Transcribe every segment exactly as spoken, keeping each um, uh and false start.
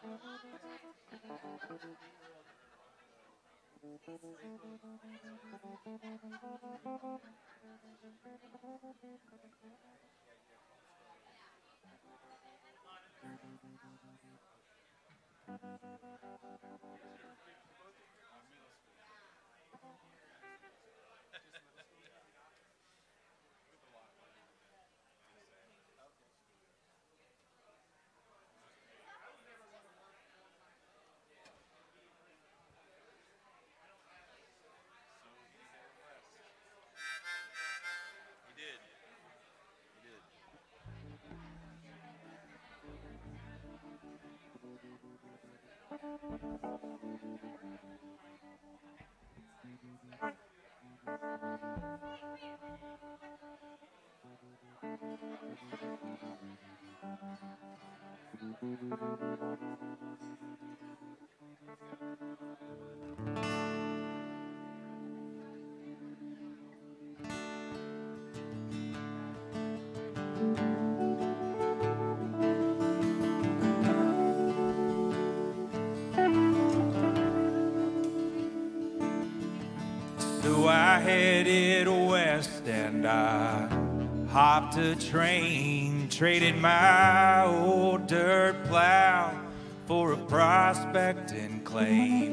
So I headed west and I hopped a train, traded my old dirt plow for a prospecting claim.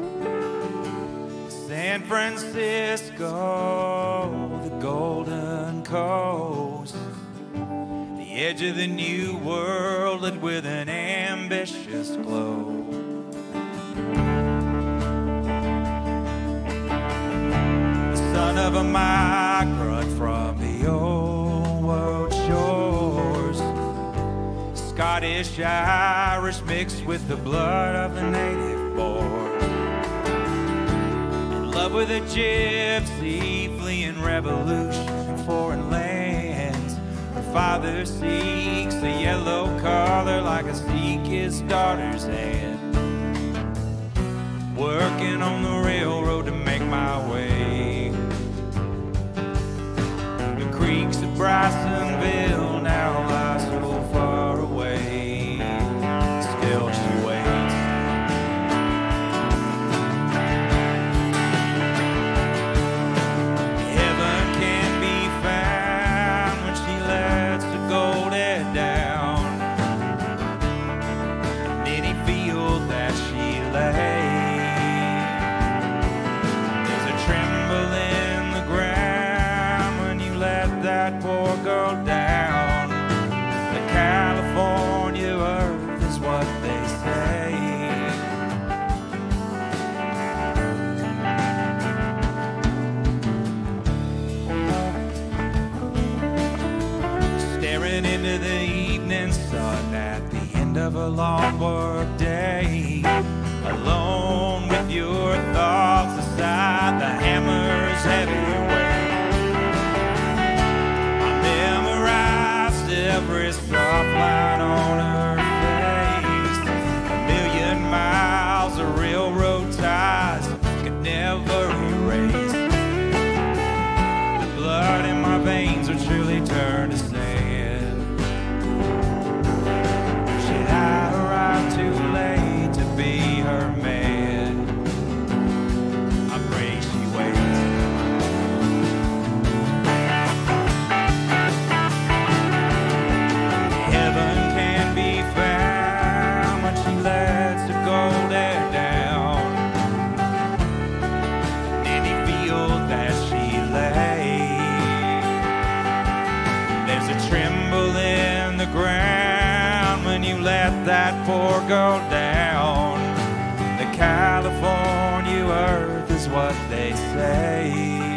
San Francisco, the Golden Coast, the edge of the new world lit with an ambitious glow. Son of a migrant from the old world shores, Scottish, Irish mixed with the blood of the native born. In love with a gypsy, fleeing revolution in foreign lands. Her father seeks the yellow color like a Sikh his daughter's hand. Working on the railroad to make my way. The creeks of Brysonville now lie so far away. Still she waits. Heaven can't be found when she lets the gold head down. In any field that she lays, that poor girl down. The California earth is what they say. Staring into the evening sun at the end of a long work day, alone with your thoughts aside the hammer's heavy weight. Every soft line on her face. A million miles of railroad ties could never erase. The blood in my veins would surely turn to sand. Should I arrive too late to be her man? I pray she waits. Ground when you let that poor girl down. The California earth is what they say.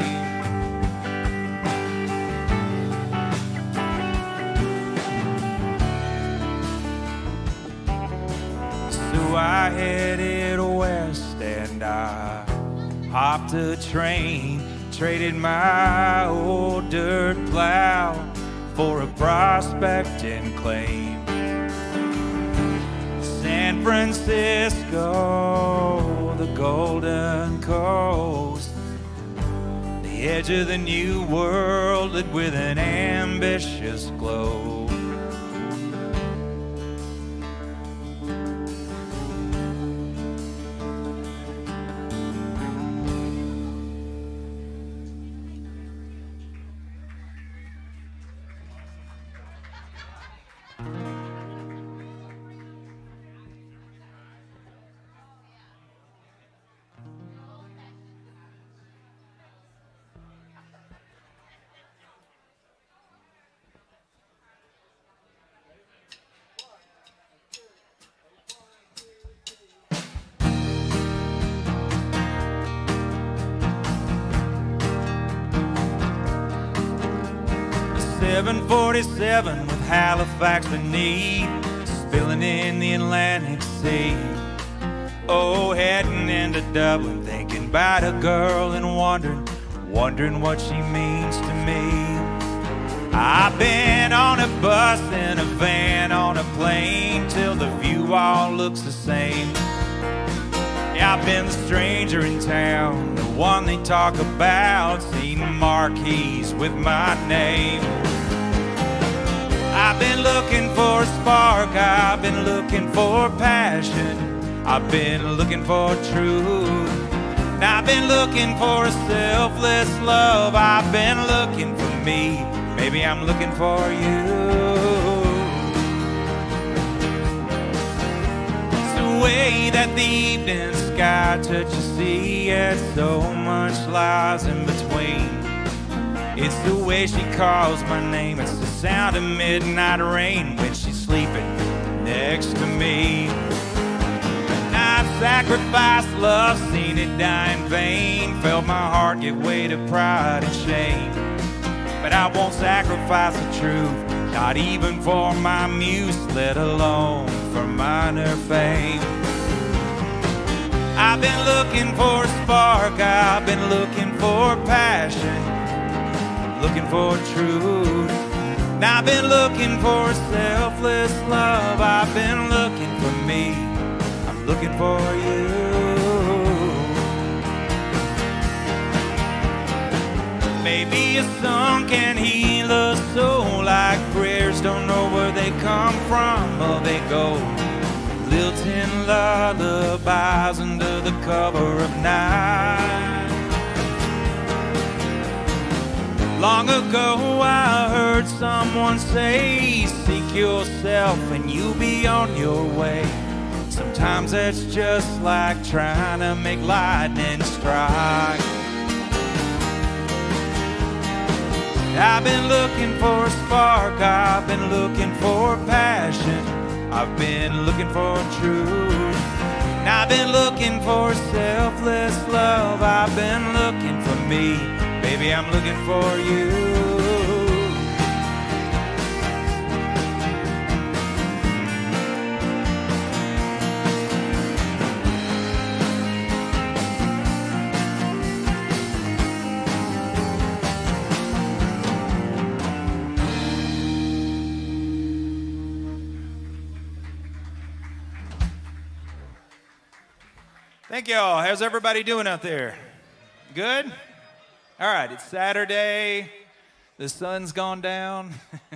So I headed west and I hopped a train, traded my old dirt plow for a prospecting claim. San Francisco, the Golden Coast, the edge of the new world lit with an ambitious glow. seven forty-seven with Halifax beneath, spilling in the Atlantic Sea. Oh, heading into Dublin, thinking about a girl and wondering, wondering what she means to me. I've been on a bus, in a van, on a plane, till the view all looks the same. Yeah, I've been the stranger in town, the one they talk about, seen marquees with my name. I've been looking for a spark, I've been looking for passion, I've been looking for truth. And I've been looking for a selfless love, I've been looking for me, maybe I'm looking for you. It's the way that the evening sky touches the sea, and so much lies in between. It's the way she calls my name, it's the sound of midnight rain when she's sleeping next to me. And I've sacrificed love, seen it die in vain, felt my heart give way to pride and shame. But I won't sacrifice the truth, not even for my muse, let alone for minor fame. I've been looking for a spark, I've been looking for passion, looking for truth. And I've been looking for a selfless love, I've been looking for me, I'm looking for you. Maybe a song can heal a soul like prayers, don't know where they come from or they go. Lilting lullabies under the cover of night. Long ago I heard someone say, seek yourself and you'll be on your way. Sometimes that's just like trying to make lightning strike. I've been looking for a spark, I've been looking for passion, I've been looking for truth. And I've been looking for selfless love, I've been looking for me, baby I'm looking for you. Thank y'all. How's everybody doing out there? Good? All right, it's Saturday. The sun's gone down.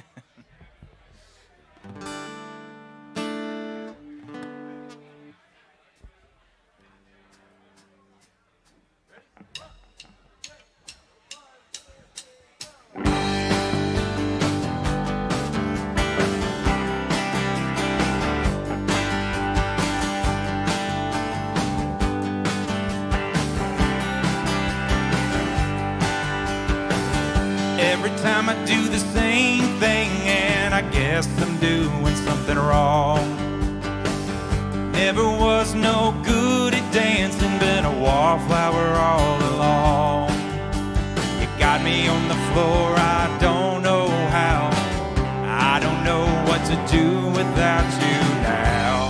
Every time I do the same thing, and I guess I'm doing something wrong. Never was no good at dancing, been a wallflower all along. You got me on the floor, I don't know how. I don't know what to do without you now.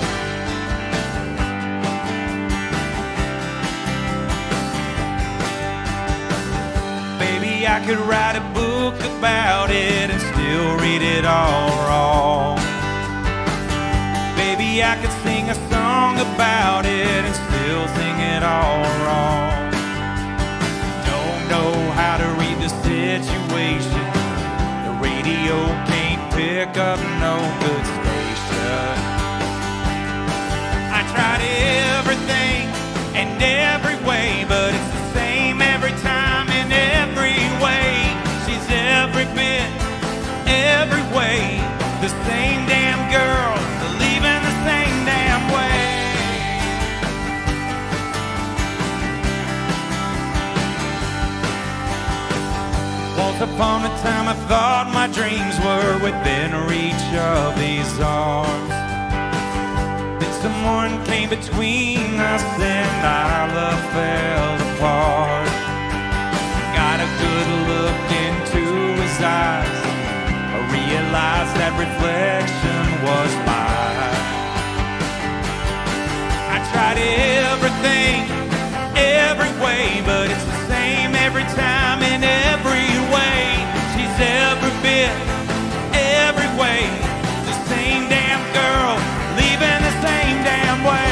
Baby, I could write a book about it and still read it all wrong. Baby, I could sing a song about it and still sing it all wrong. Don't know how to read the situation, the radio can't pick up no good station. I tried everything and every way, but it's the same every time in every way. She's every bit, every way, the same damn girl, believing the same damn way. Once upon a time I thought my dreams were within reach of these arms. Then someone came between us and our love fell apart. Got a good look into his eyes, realized that reflection was mine. I tried everything, every way, but it's the same every time in every way. She's every bit, every way, the same damn girl, leaving the same damn way.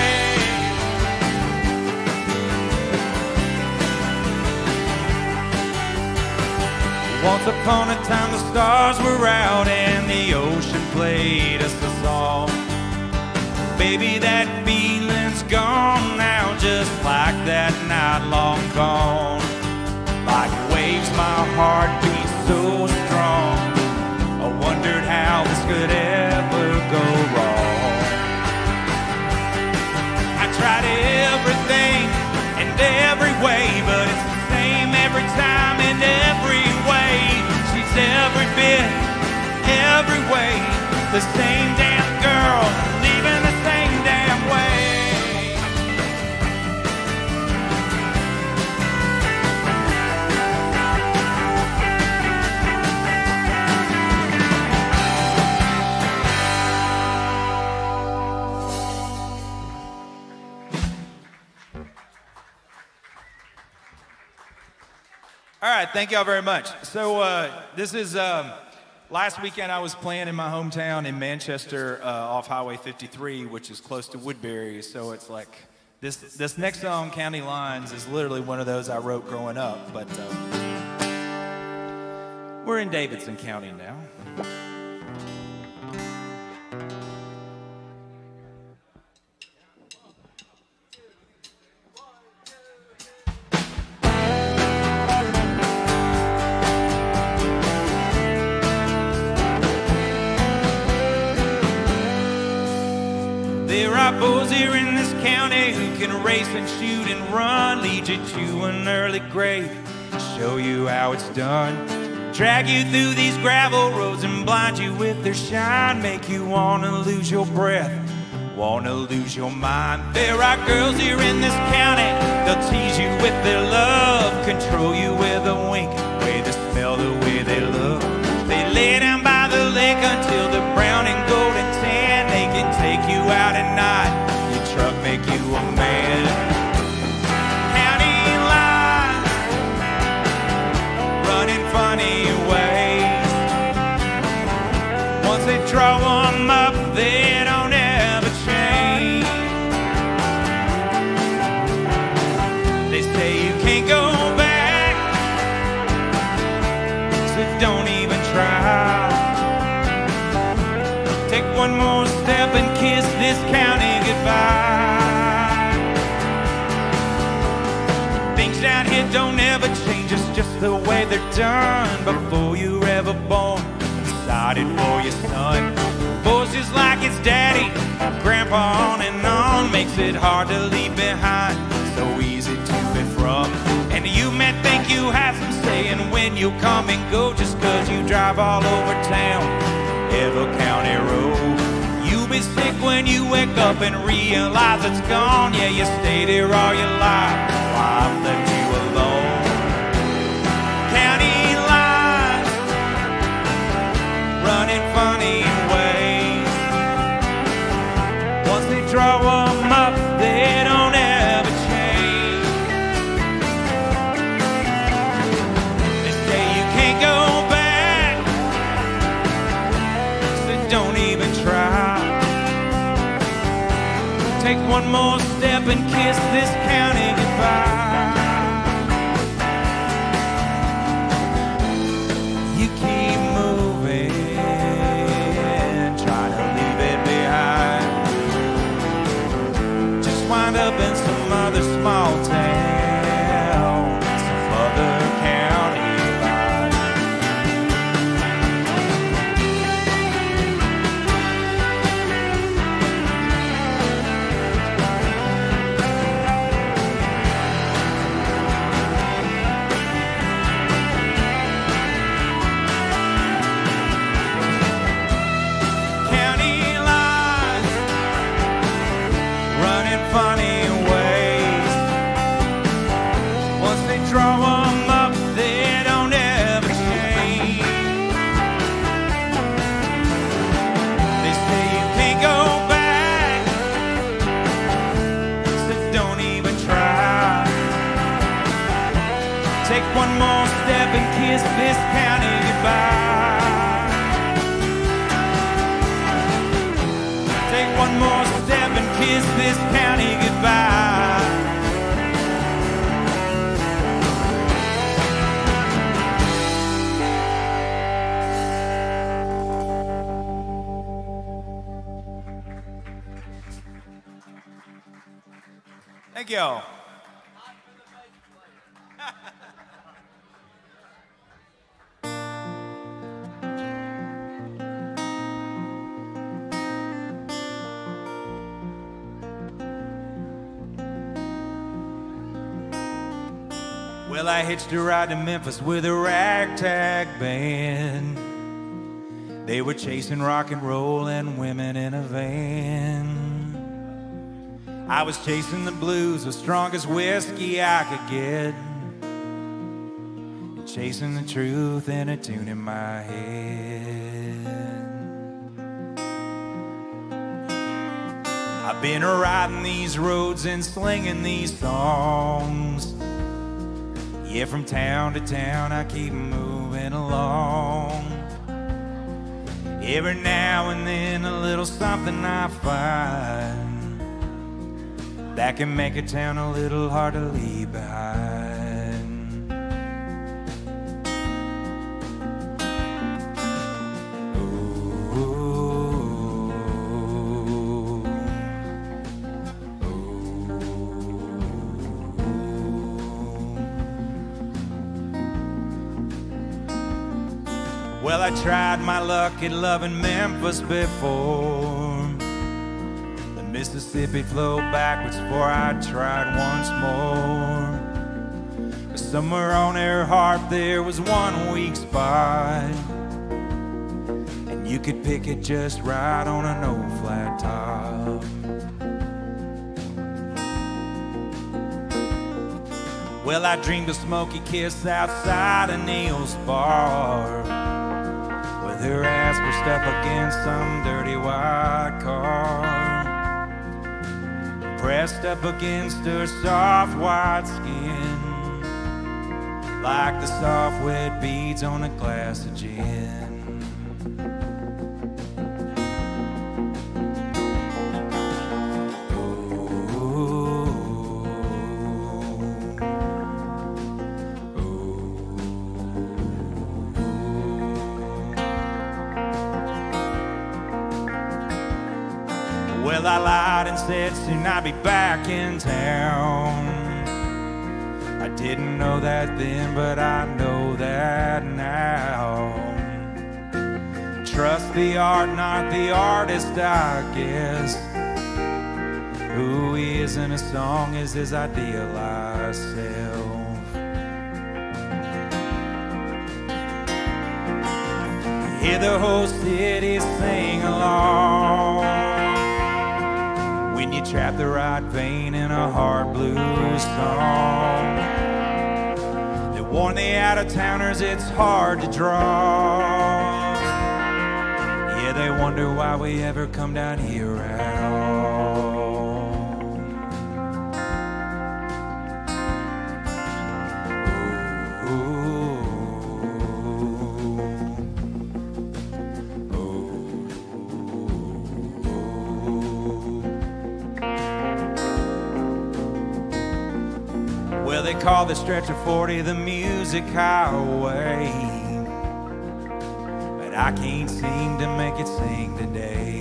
Once upon a time the stars were out and the ocean played us a song. Baby, that feeling's gone now, just like that night long gone. Like waves, my heart beats so strong. I wondered how this could ever go wrong. I tried everything and every way, but it's the same every time and every way. She's every bit, every way, the same damn girl, leaving the same damn way. All right, thank y'all very much. So uh, this is, um, last weekend I was playing in my hometown in Manchester uh, off Highway fifty-three, which is close to Woodbury. So it's like, this, this next song, County Lines, is literally one of those I wrote growing up. But uh, we're in Davidson County now. There are boys here in this county who can race and shoot and run, lead you to an early grave, show you how it's done, drag you through these gravel roads and blind you with their shine, make you wanna lose your breath, wanna lose your mind. There are girls here in this county, they'll tease you with their love, control you with a wink, way they smell, the way they look. They lay down by the lake until they're brown and golden tan. They can take you out at night, your truck make you a man. County lines, running funny ways. Once they draw them up, they don't ever change. They say you can't go back, so don't even try. Take one more step and kiss this county goodbye. Things down here don't ever change, it's just the way they're done. Before you were ever born, decided for your son. Boys just like his daddy, grandpa, on and on. Makes it hard to leave behind, so easy to be from. And you may think you have some say in when you come and go, just cause you drive all over town, Ever County Road. You'll be sick when you wake up and realize it's gone. Yeah, you stayed here all your life, why I've left you alone. County lines, running funny ways. Once they draw them up, they don't ever change. They say you can't go back, so don't even try. Take one more step and kiss this county goodbye. You keep moving, try to leave it behind. Just wind up in some other small town, some other county line. Funny way. and kiss this county goodbye. Take one more step and kiss this county goodbye. Thank you. Well, I hitched a ride to Memphis with a ragtag band. They were chasing rock and roll and women in a van. I was chasing the blues, the strongest whiskey I could get, and chasing the truth in a tune in my head. I've been riding these roads and slinging these songs. Yeah, from town to town I keep moving along. Every now and then a little something I find that can make a town a little hard to leave behind. Ooh, ooh, ooh. Well, I tried my luck at loving Memphis before. Mississippi flowed backwards before I tried once more. But somewhere on her heart there was one weak spot, and you could pick it just right on an old flat top. Well, I dreamed a smoky kiss outside of Neil's bar, with her ass pushed up against some dirty white car, pressed up against her soft white skin, like the soft wet beads on a glass of gin. Well, I lied and said soon I'd be back in town. I didn't know that then, but I know that now. Trust the art, not the artist, I guess. Who he is in a song is his idealized self. Hear the whole city sing along when you trap the right vein in a hard blues song. They warn the out-of-towners it's hard to draw. Yeah, they wonder why we ever come down here at all. They call the stretch of forty the music highway, but I can't seem to make it sing today.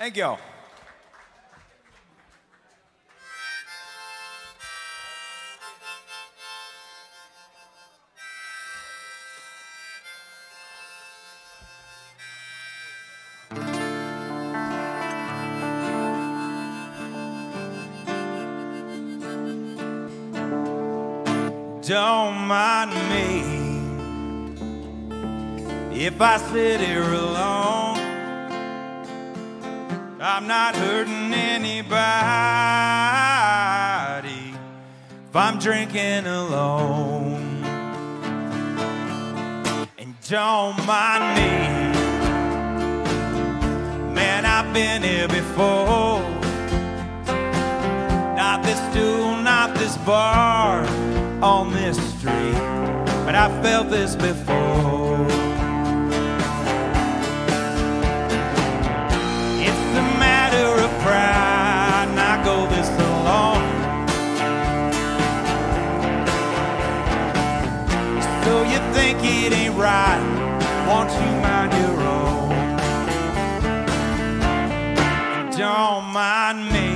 Thank y'all. Don't mind me if I sit here alone. I'm not hurting anybody if I'm drinking alone. And don't mind me, man, I've been here before. Not this stool, not this bar, on this street, but I felt this before. It's a matter of pride, and I go this alone. So you think it ain't right, won't you mind your own? And don't mind me,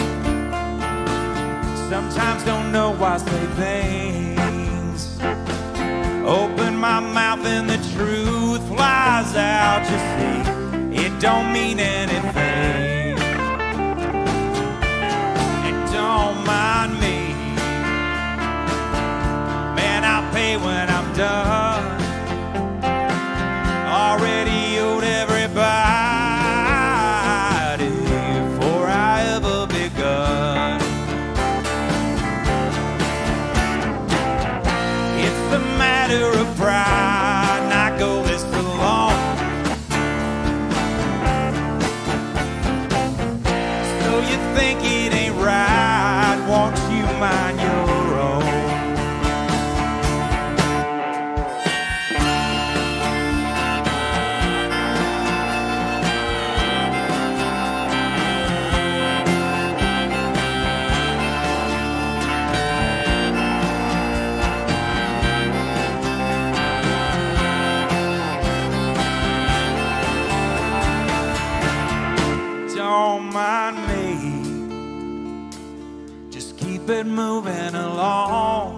sometimes don't know why I say things. Open my mouth and the truth flies out. You see, it don't mean anything. And don't mind me, man, I'll pay when I'm done. Already owed everybody before I ever begun. A matter of pride, and I go this alone. So you think it ain't right, won't you mind your own? Don't mind me, just keep it moving along.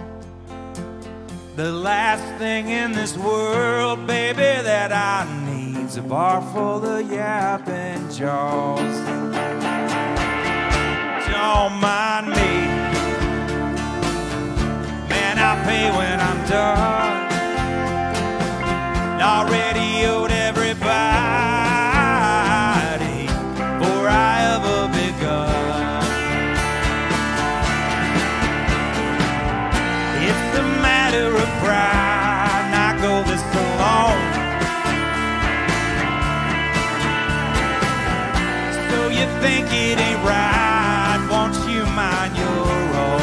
The last thing in this world, baby, that I need's a bar full of yapping jaws. Don't mind me, man, I'll pay when I'm done. Already owed everybody before I ever begun. It's a matter of pride, and I go this alone. So you think it ain't right, won't you mind your own?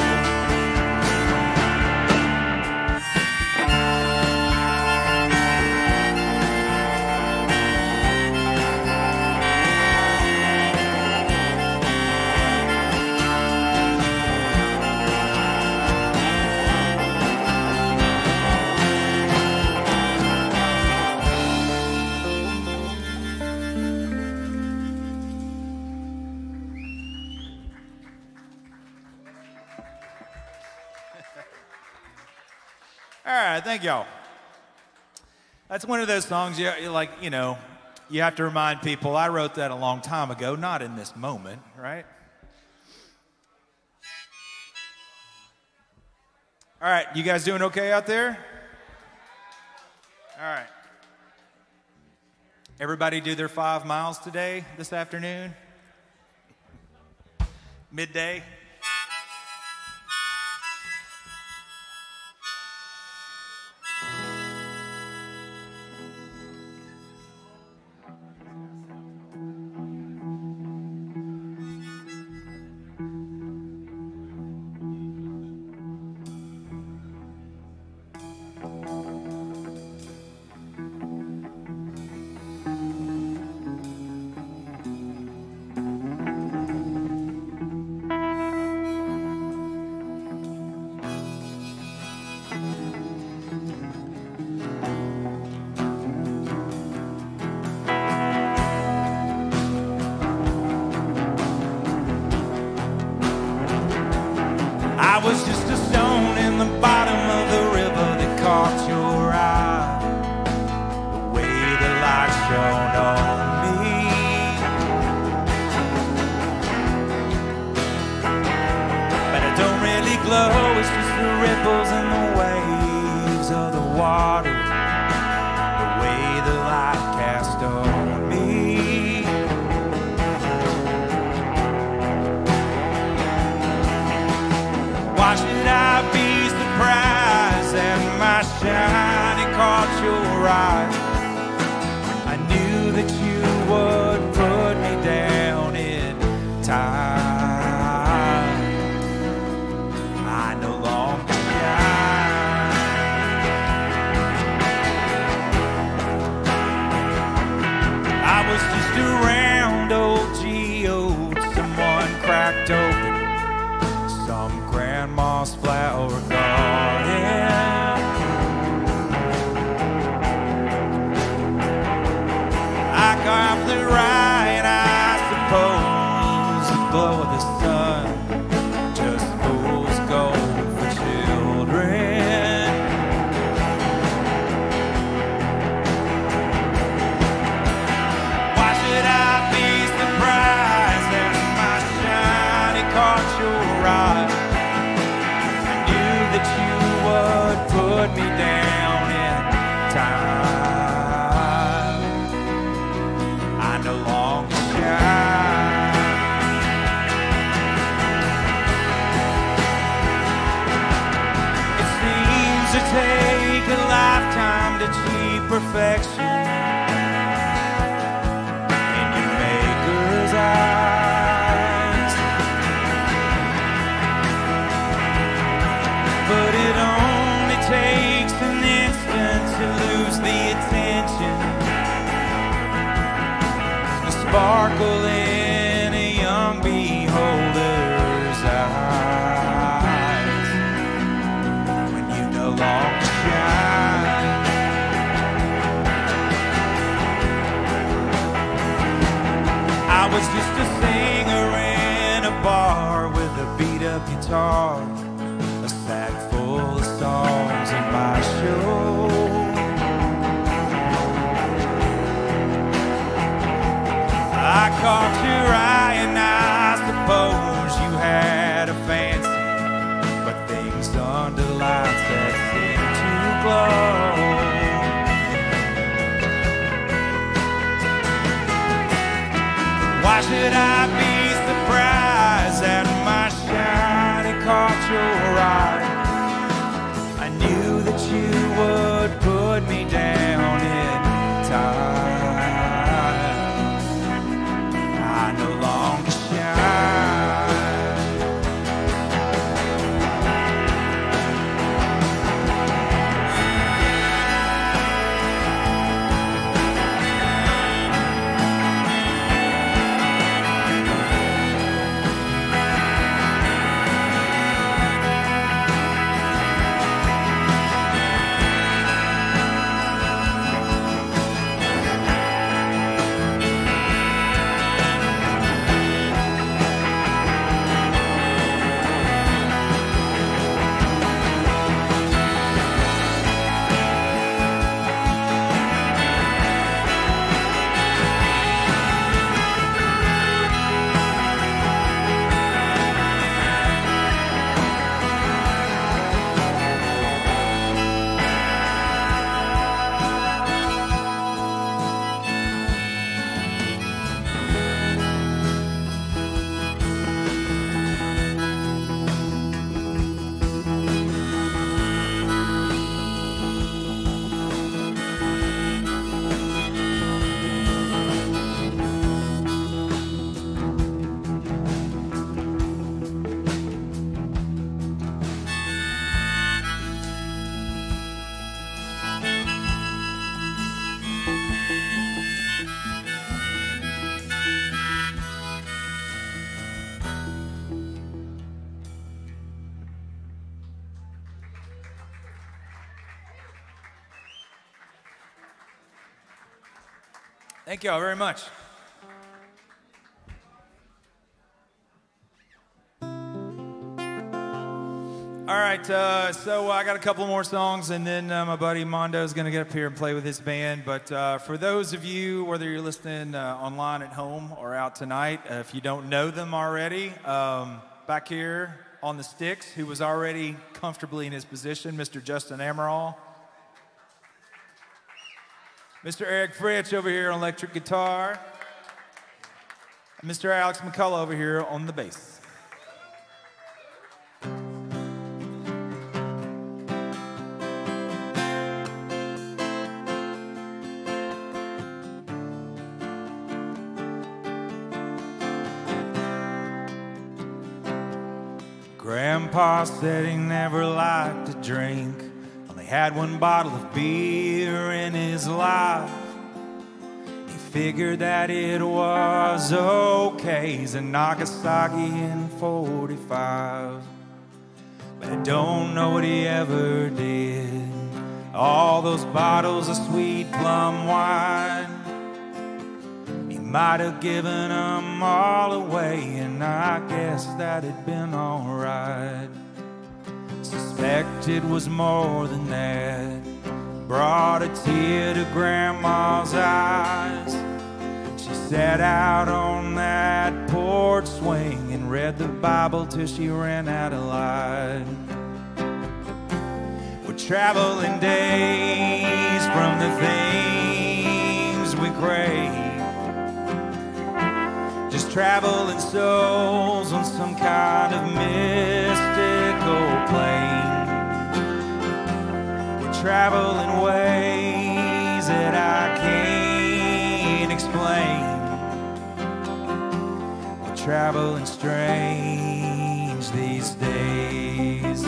All right, thank y'all. That's one of those songs you you like, you know, you have to remind people, I wrote that a long time ago, not in this moment, right? All right, you guys doing okay out there? All right. Everybody do their five miles today, this afternoon? Midday? I was just a stone in the bottom of the river that caught your eye. The way the light shone on me. But it don't really glow, it's just the ripples and the waves of the water. The way the light cast on me. Why should I be surprised that my shine caught your eye? I knew that you would put me down in time. I no longer shine. I was just a round old geode someone cracked open some grandma's flower garden. I got the right, I suppose. The glow of the sun just fool's gold for children. Why should I be surprised that my shiny caught your eye? That you would put me down in time. I no longer shine. It seems to take a lifetime to achieve perfection in your maker's eyes. But it only takes an instant to lose the attention, the sparkle in a young beholder's eyes, when you no longer shine. I was just a singer in a bar with a beat-up guitar, a sack full of songs in my show. I caught your eye and I suppose you had a fancy, but things under lights that seem to glow. Why should I be surprised that my shine caught your eye? I knew that you would put me down in time. I no longer shine. Thank you all very much. All right, uh, so I got a couple more songs, and then uh, my buddy Mondo is going to get up here and play with his band. But uh, for those of you, whether you're listening uh, online at home or out tonight, uh, if you don't know them already, um, back here on the sticks, who was already comfortably in his position, Mister Justin Amaral. Mister Eric Fritch over here on electric guitar. And Mister Alex McCullough over here on the bass. Grandpa said he never liked to drink, only had one bottle of beer in his life. He figured that it was okay, he's in Nagasaki in forty-five. But I don't know what he ever did. All those bottles of sweet plum wine, he might have given them all away, and I guess that had been alright. Suspect it was more than that, brought a tear to Grandma's eyes. She sat out on that porch swing and read the Bible till she ran out of light. We're traveling days from the things we crave, just traveling souls on some kind of mystical plane. We're traveling ways that I can't explain. We're traveling strange these days.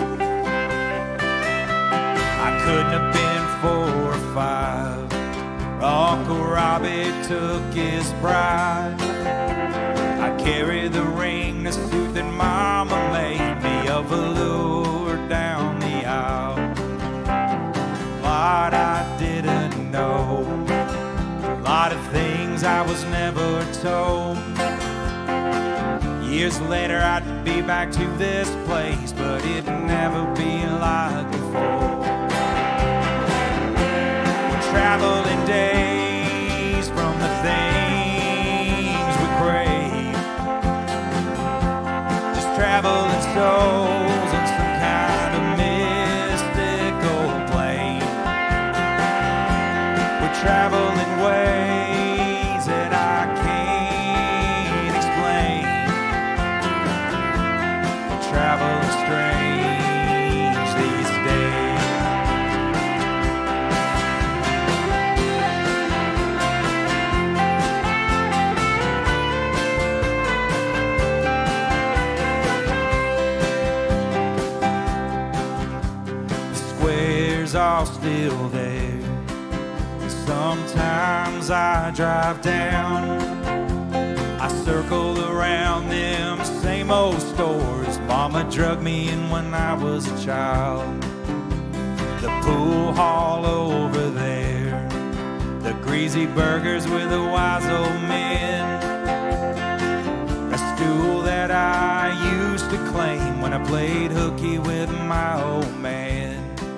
I couldn't have been four or five. Uncle Robbie took his bride. I carry the ring, the suit that Mama made me, of velour down the aisle. A lot I didn't know, a lot of things I was never told. Years later I'd be back to this place, but it'd never be like before. We're traveling days from the things we crave, traveling souls in some kind of mystical plane. We're traveling ways that I can't explain. We're traveling strange these days. Are still there. Sometimes I drive down, I circle around them same old stores Mama drugged me in when I was a child. The pool hall over there, the greasy burgers with the wise old men, a stool that I used to claim when I played hooky with my old man.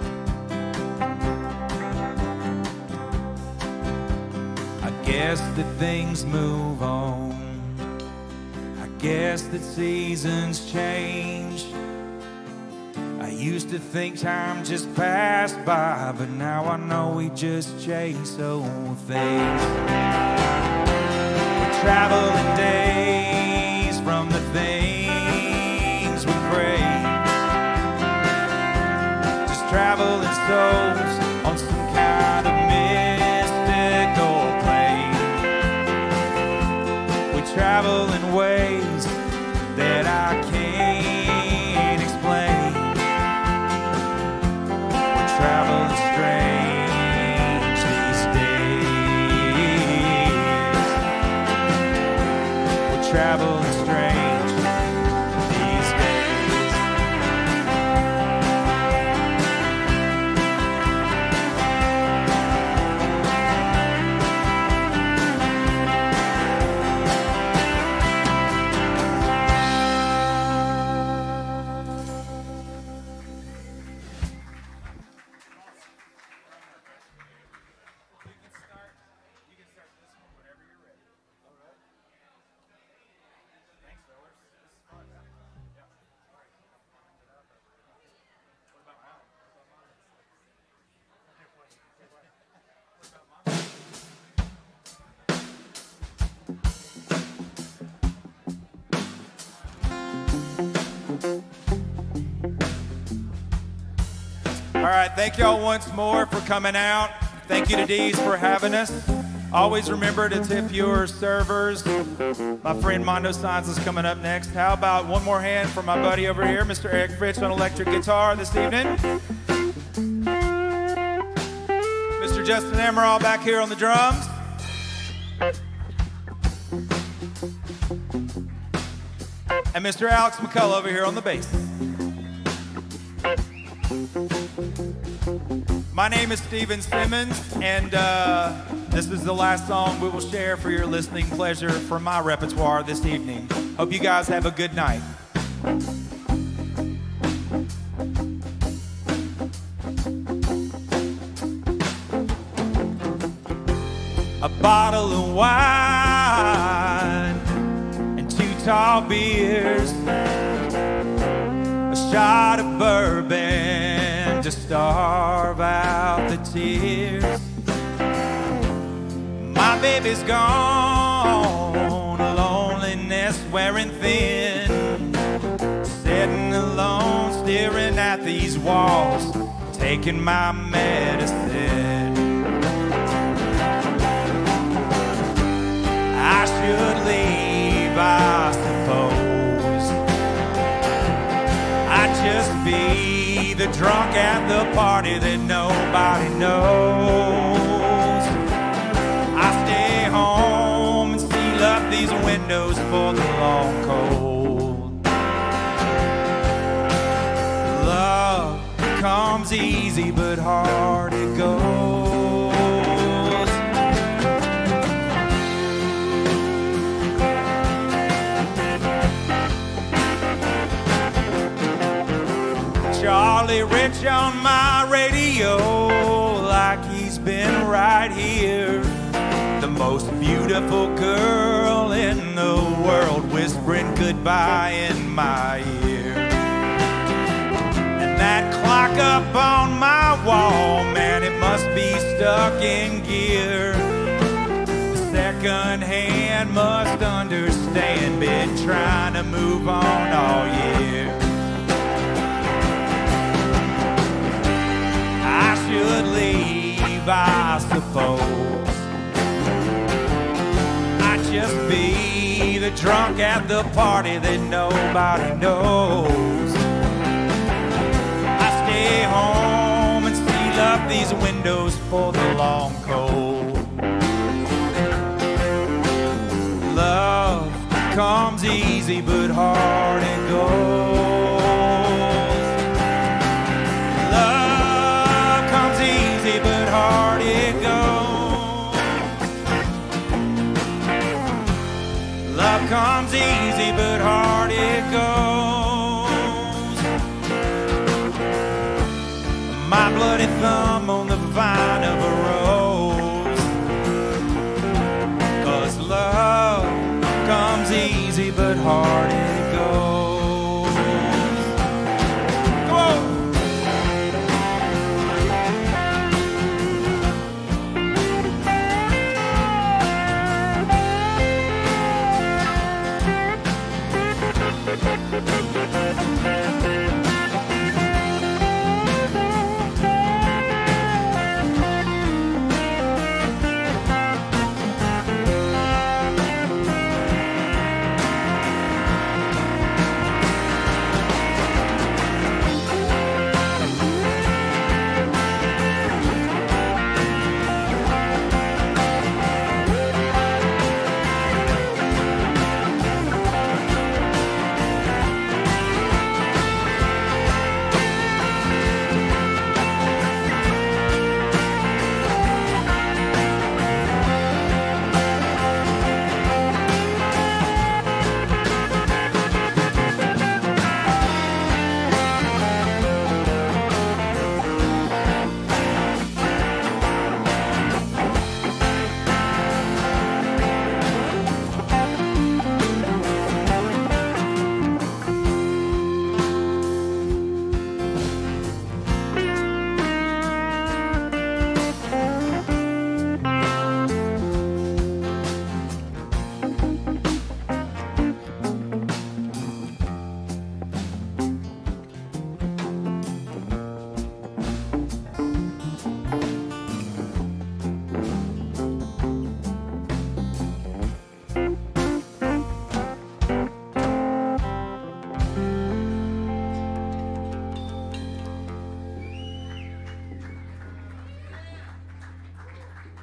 Guess that things move on, I guess that seasons change. I used to think time just passed by, but now I know we just chase old things. We're traveling days from the things we crave, just traveling souls on some kind of mystical plane. Travel in ways that I can't explain. We're traveling strange these days. We're traveling strange these days. right, thank y'all once more for coming out. Thank you to Dee's for having us. Always remember to tip your servers. My friend Mondo Signs is coming up next. How about one more hand for my buddy over here, Mister Eric Fritz on electric guitar this evening. Mister Justin Emerald back here on the drums. And Mister Alex McCullough over here on the bass. My name is Steven Simmons, and uh, this is the last song we will share for your listening pleasure from my repertoire this evening. Hope you guys have a good night. A bottle of wine and two tall beers, a shot of bourbon to starve out the tears. My baby's gone, loneliness wearing thin, sitting alone, staring at these walls, taking my medicine. I should leave, I suppose. I'd just be the drunk at the party that nobody knows. I stay home and seal up these windows for the long cold. Love comes easy but hard it goes. Charlie Rich on my radio, like he's been right here. The most beautiful girl in the world, whispering goodbye in my ear. And that clock up on my wall, man, it must be stuck in gear. The second hand must understand, been trying to move on all year. I should leave, I suppose. I'd just be the drunk at the party that nobody knows. I stay home and seal up these windows for the long cold. Love comes easy but hard it goes. But hard it goes. Love comes easy but hard it goes. My bloody thumb on the vine of a rose. 'Cause love comes easy but hard it goes.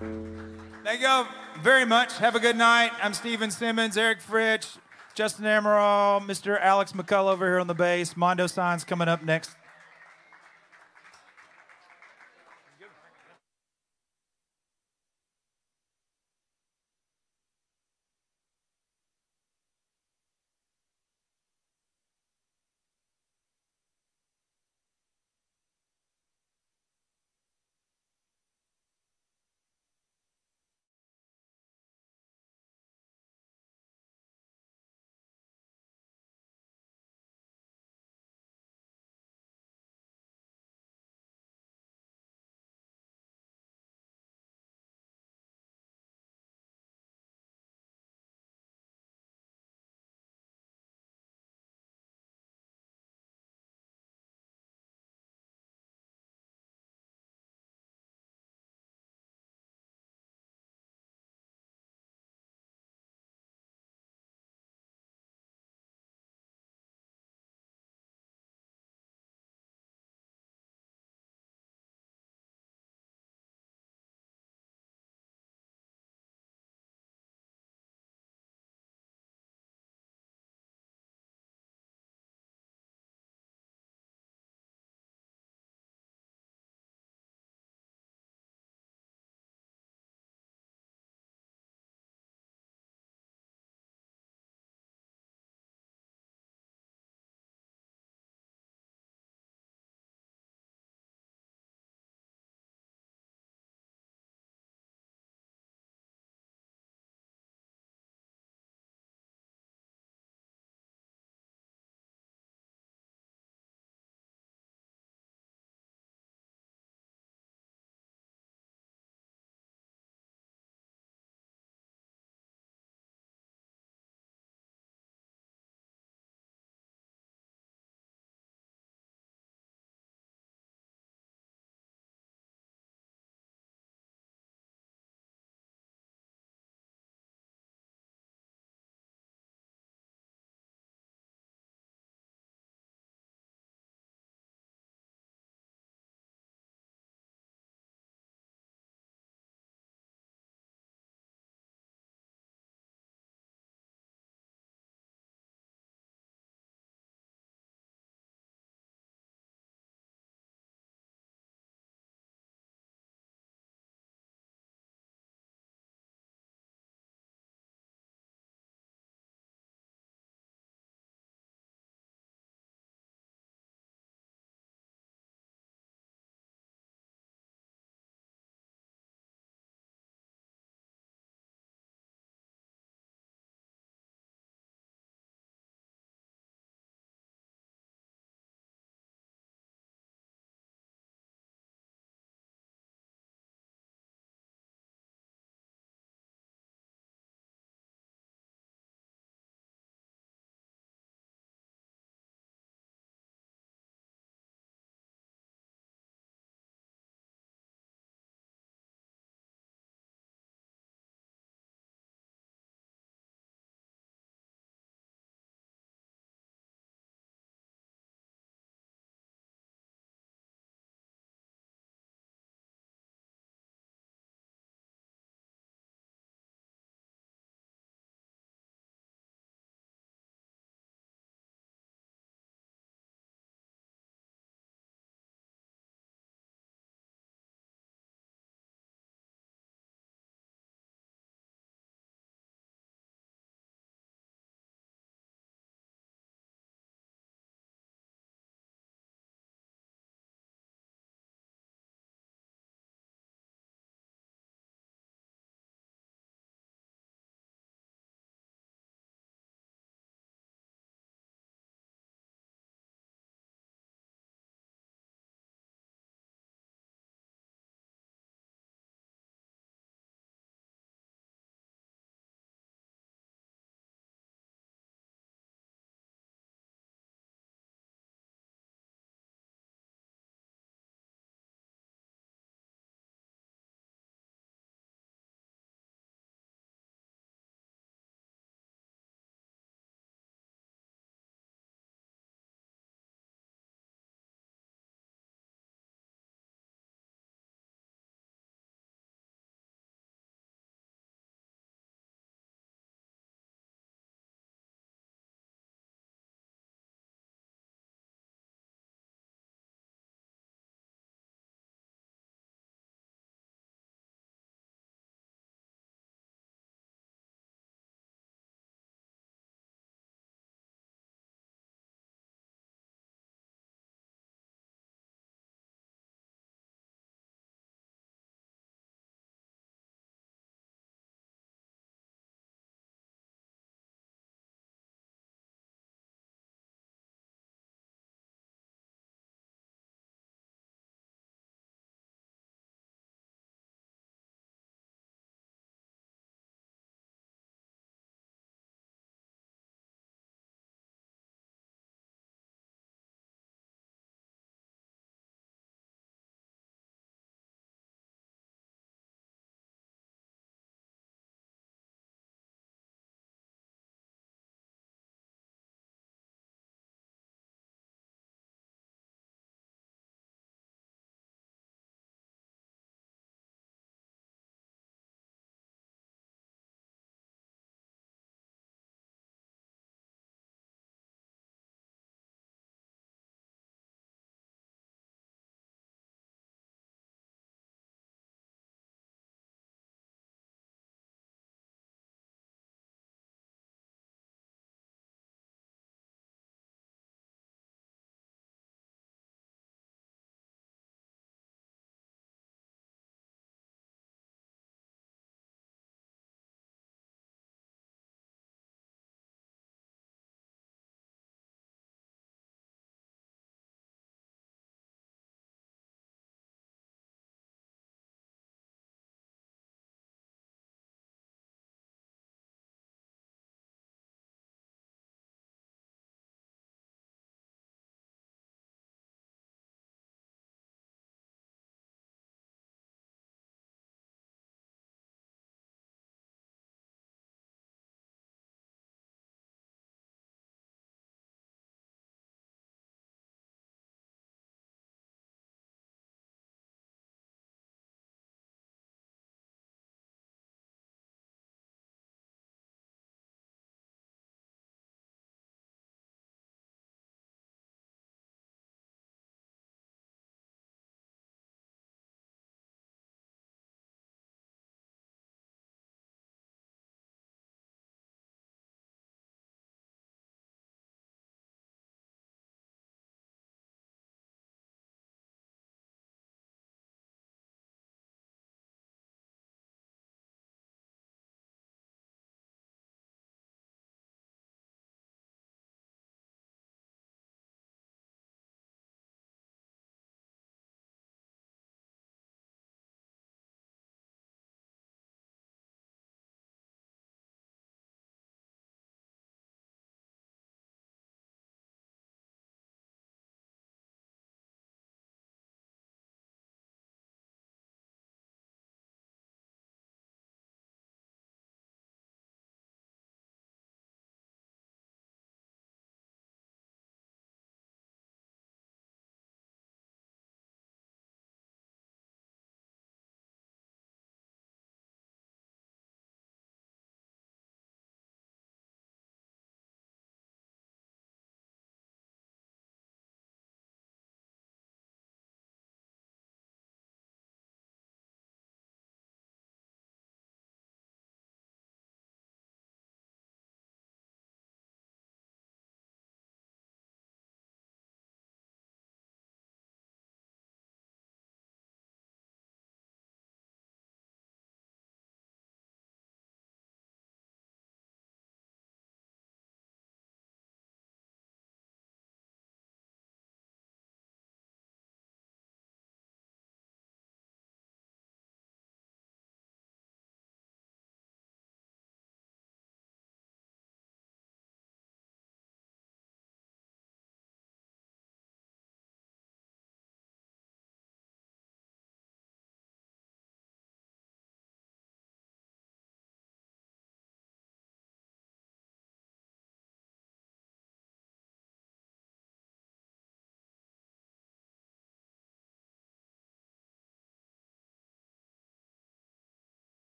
Thank you all very much. Have a good night. I'm Steven Simmons, Eric Fritch, Justin Amaral, Mister Alex McCullough over here on the bass. Mondo Signs coming up next.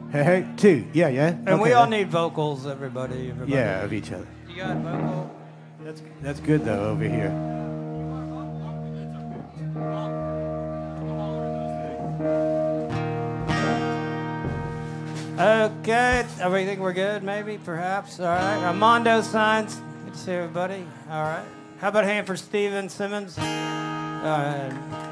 Hey, hey, two. Yeah, yeah. And okay. we all need vocals, everybody. everybody. Yeah, of each other. You got a vocal? That's that's good though over here. Okay, everything we're good, maybe, perhaps. All right. Armando signs. Good to see everybody. All right. How about a hand for Steven Simmons? All right.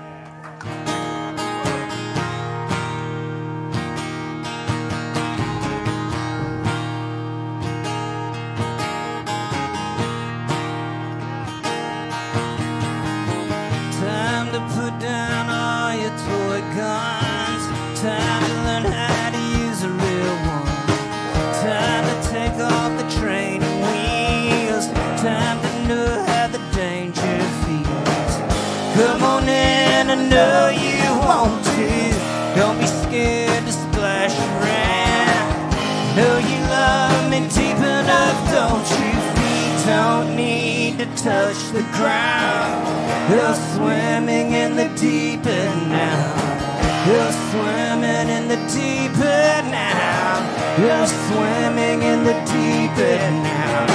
Time to put down all your toy guns. Time to learn how to use a real one. Time to take off the training wheels. Time to know how the danger feels. Come on in, I know you want to. Don't be scared to splash around. Know you love me deep enough, don't you? Feet don't need to touch the ground. You're swimming in the deep end now. You're swimming in the deep end now. You're swimming in the deep end now.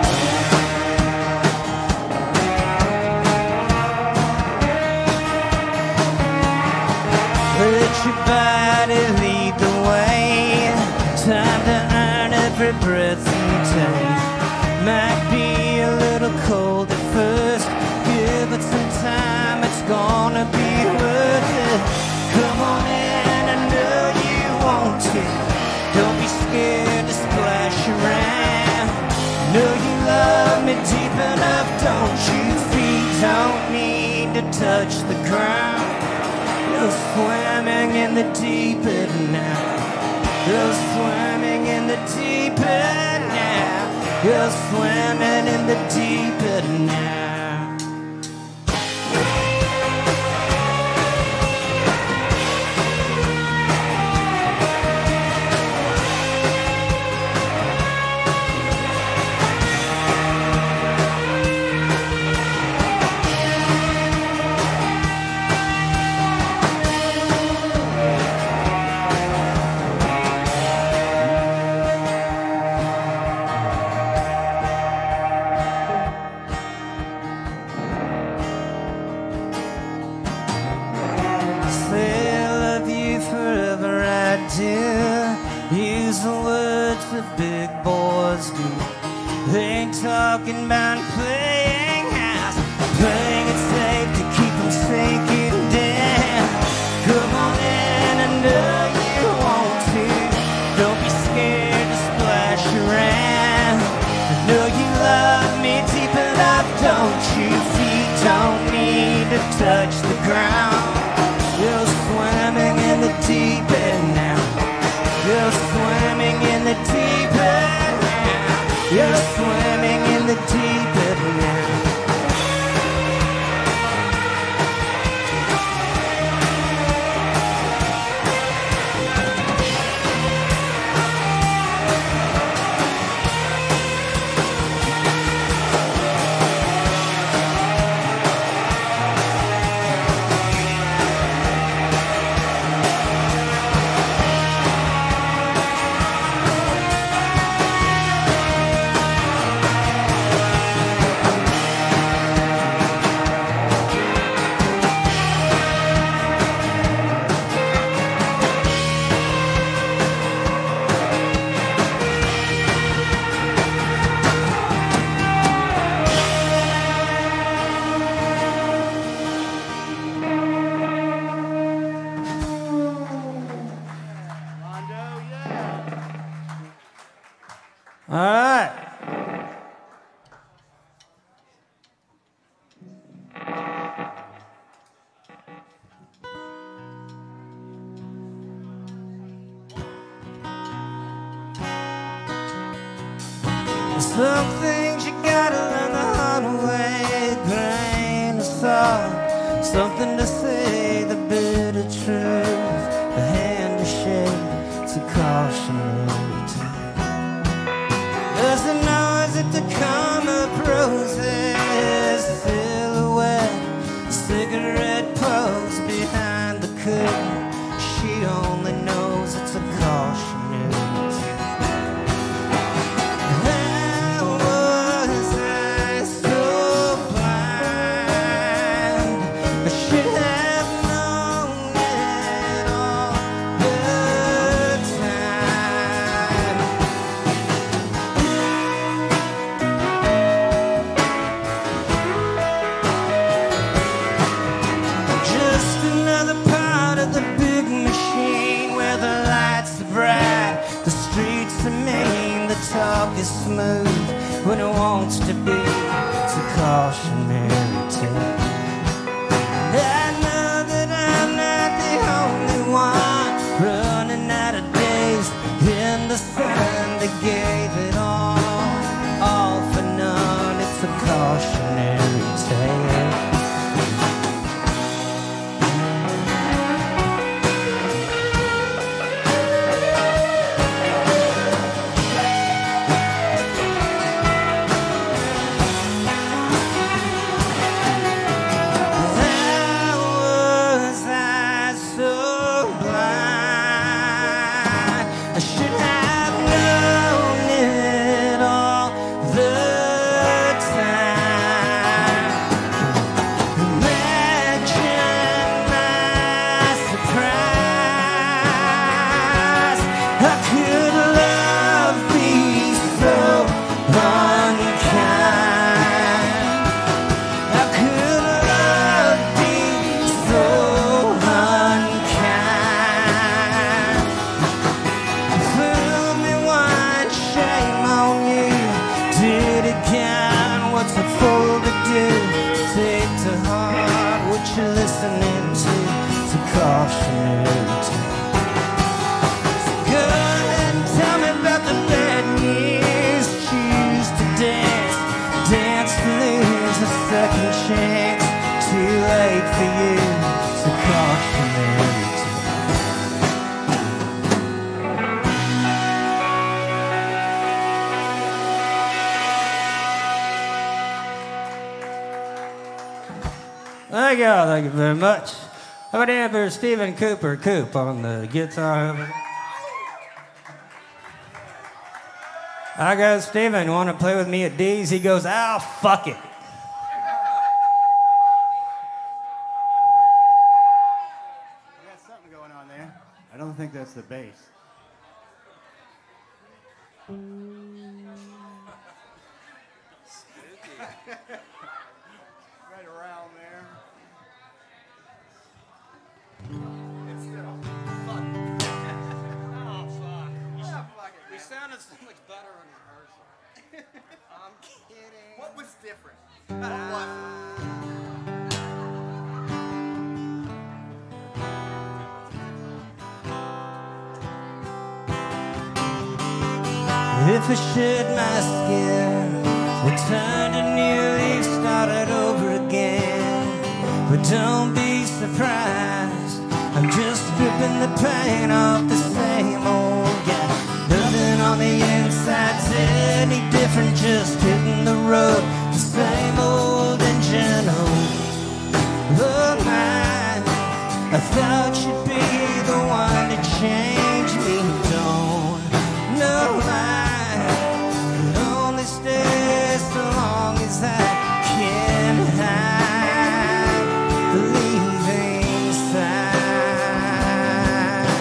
Let your body lead the way. Time to earn every breath you take. Might be a little cold at first. Give it some time, it's gonna be worth it. Come on in, I know you want to. Don't be scared to splash around. Know you love me deep enough, don't you? Feet don't need to touch the ground. You're swimming in the deep end now. You're swimming in the deep end now. You're swimming in the deep end now. Use the words that big boys do. They ain't talking about playing house, playing it safe to keep them sinking down. Come on in, I know you want to. Don't be scared to splash around. I know you love me deep enough, don't you? Feet don't need to touch the ground. You're swimming in the deep end now. You're swimming in the deep end now. You're swimming in the deep end now. All right. Some things you gotta learn the hard way. Grain of salt, something to say, the bitter truth, a hand to shake, it's a cautionary tale. There's the noise at the come of roses, silhouette, cigarette pose behind the curtain. She only knows it's a cautionary move when it wants to be. It's a cautionary tale. I know that I'm not the only one running out of days in the sun that gave it all, all for none. It's a cautionary tale. Thank you, thank you very much. How about that for Stephen Cooper Coop on the guitar? I go, Stephen, want to play with me at D's? He goes, ah, fuck it. I got something going on there. I don't think that's the bass. Right around there. It's still fuck. Oh fuck. Yeah, fuck it. We sounded so much better in rehearsal. I'm kidding. What was different? What was If I shed my skin, return to new leaf, started over again. But don't be surprised, I'm just stripping the paint off the same old guy. Nothing on the inside's any different, just hitting the road, the same old engine. Oh my, I thought you'd be the one to change me. Don't know why. Stay so long as I can hide the leaving side.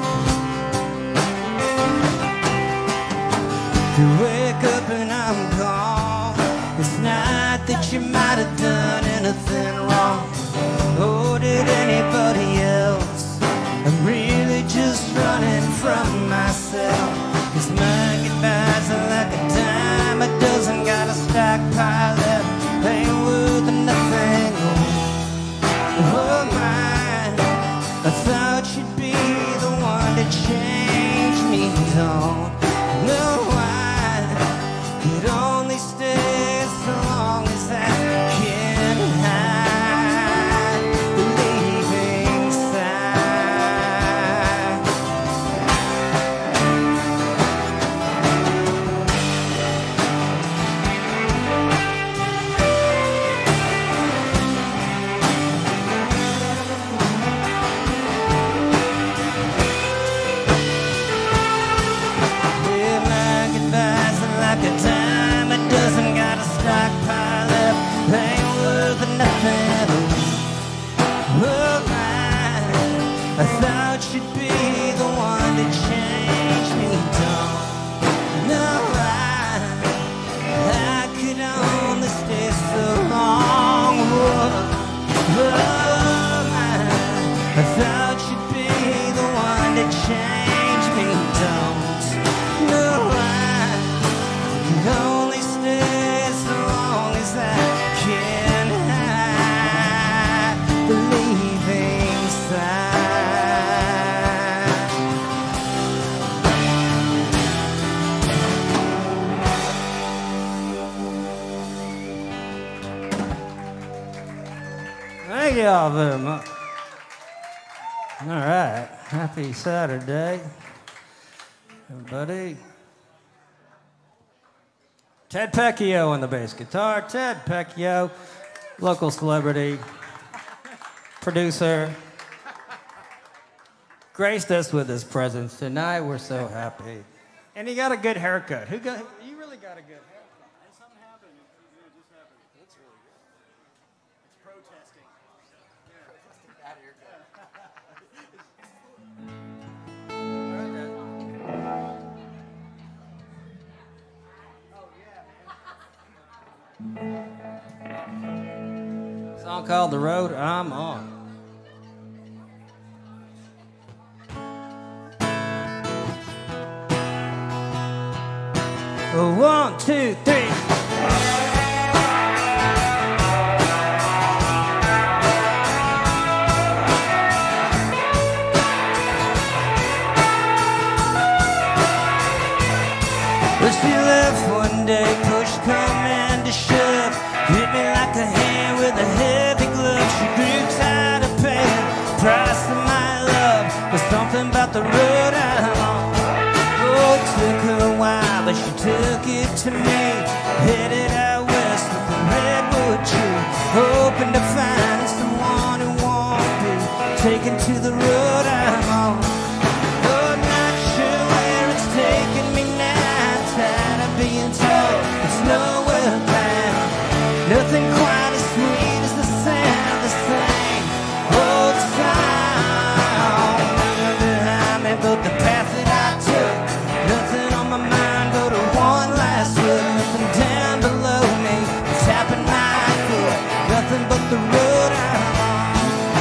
You wake up and I'm gone. It's not that you might have done anything wrong. Or did anybody else? I'm really just running from myself. 'Cause my goodbyes are like a dime a dozen, got a stockpile that ain't worth nothing. Oh my, I thought you'd be the one to change me. Don't know why it only stays so long as I can hide the leaving side. Like a dime a dozen, got a stockpile up, ain't worth nothing. Oh my, I thought you'd be the one to change me. Don't know why I could only stay so long. Oh, oh my, I thought you'd be the one to change me. Don't know why I you all very much. All right. Happy Saturday, everybody. Ted Pecchio on the bass guitar. Ted Pecchio, local celebrity, producer, graced us with his presence tonight. We're so happy. And he got a good haircut. Who got? You really got a good haircut. And something happened. It, it just happened. That's really good. It's protesting. Yeah. Out of here, go. Song called The Road I'm On. One, two, three. Well, she left one day, push come to shove, hit me like a hand with a heavy glove. She grew tired of paying price for my love. There's something about the road I'm on. Oh, it took her a while, but she took it to me. Headed out west with the redwood tree, hoping to find someone who won't be taken to the road I'm on. Oh, not sure where it's taking me now. Tired of being told it's nowhere bound. Nothing quite as sweet as the sound of the same old song. Nothing behind me but the path that I took. Nothing on my mind but a one last look. Nothing down below me, tapping my foot. Nothing but the road I'm on.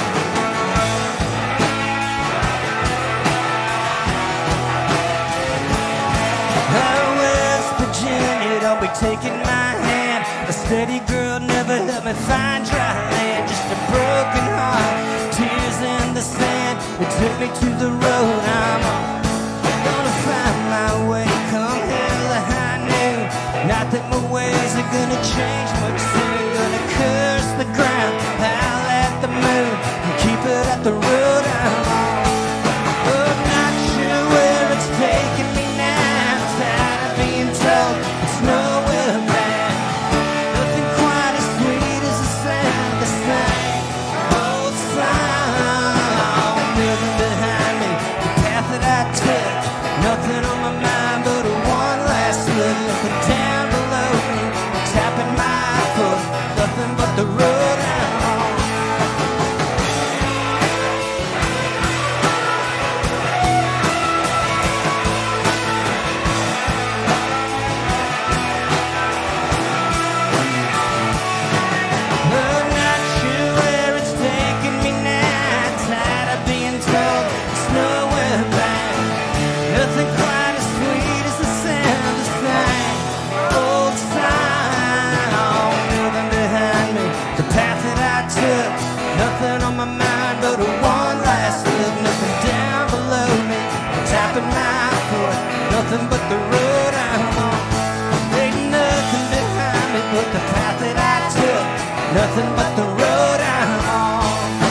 Oh, West Virginia, don't be taking my hand. A steady girl never helped me find dry land. Just a broken heart, tears in the sand. It took me to the road I'm on. Gonna find my way, come hell or high noon. Not that my ways are gonna change much soon. Gonna curse the ground, howl at the moon, and keep it at the road I'm on. Oh, not sure where it's taking me now. Tired of being told it's nowhere bound. Nothing quite as sweet as the sound of the same old song. Nothing behind me, the path that I took. Nothing on my mind but a one last look. Nothing down below me, tapping my foot. Nothing but the road I'm on. I'm not sure where it's taking me now. Tired of being told it's nowhere bound. Nothing quite as sweet as the sound of the same old song. Nothing behind me, the path that I took. Nothing on my mind but a one last look. Nothing down below me, tapping my foot. Nothing but the road I'm on. Ain't nothing behind me but the path that I took. Nothing but the road I'm on.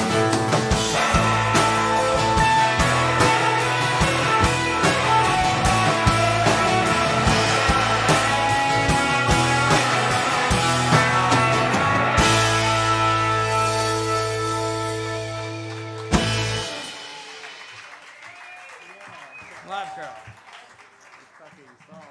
Live crowd. Fucking song.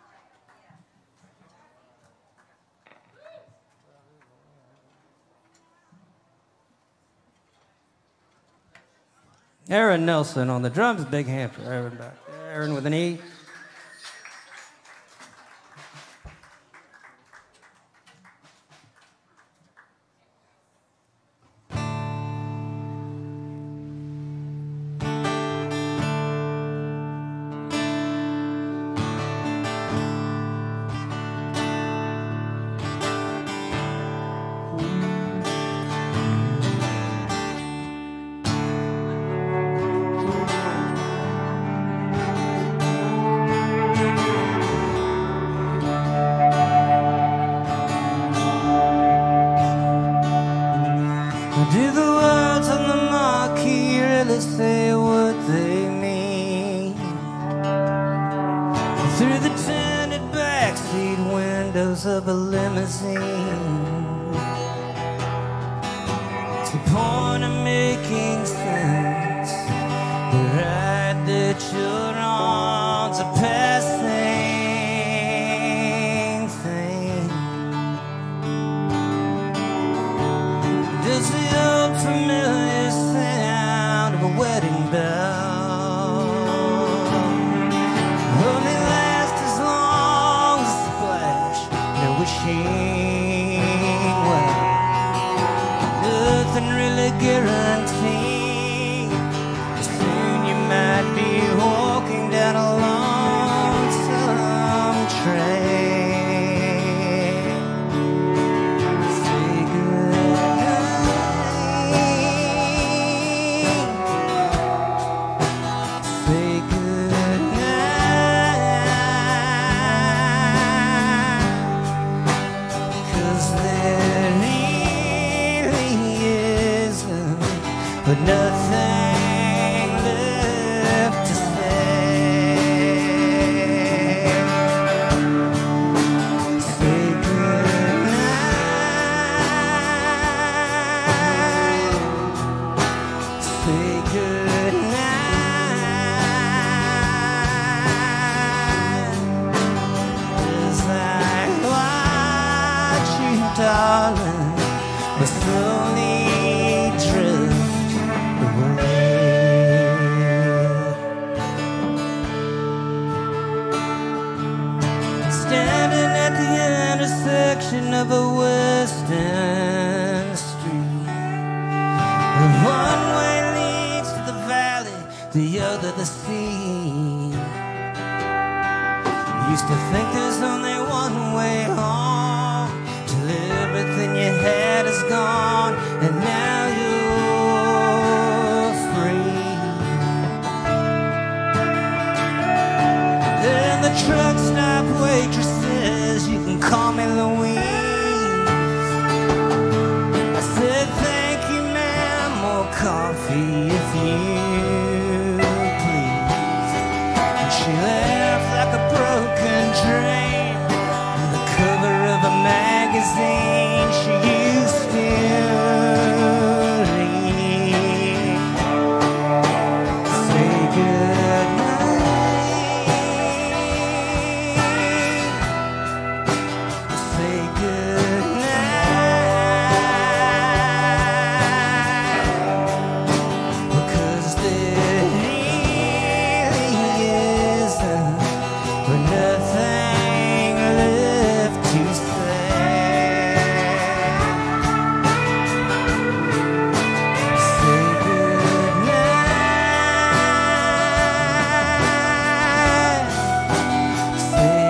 Aaron Nelson on the drums. Big hand for Aaron back there. Aaron with an E. through the tinted backseat windows of a limousine. To the point of making sense, the ride that you're on's a passing thing. Does the old familiar sound of a wedding bell only last as long as the splash? No wishing well, nothing really guaranteed. Soon you might be walking down a lonesome train. Say goodnight. Say goodnight. 'Cause there really isn't but nothing left to say. Say goodnight. Say goodnight. As I watch you, darling, but slowly drift away. Standing at the intersection of a western street, one way leads to the valley, the other the sea. Used to think there's only one way home, till everything you had is gone, and now you're free. Then the truck stop waitress says, you can call me Louise. I said, thank you, ma'am, more coffee if you please. And she laughed like a broken dream on the cover of a magazine she used to read. Say goodnight. Say goodnight. Because there really isn't but nothing left to say. Say goodnight. Say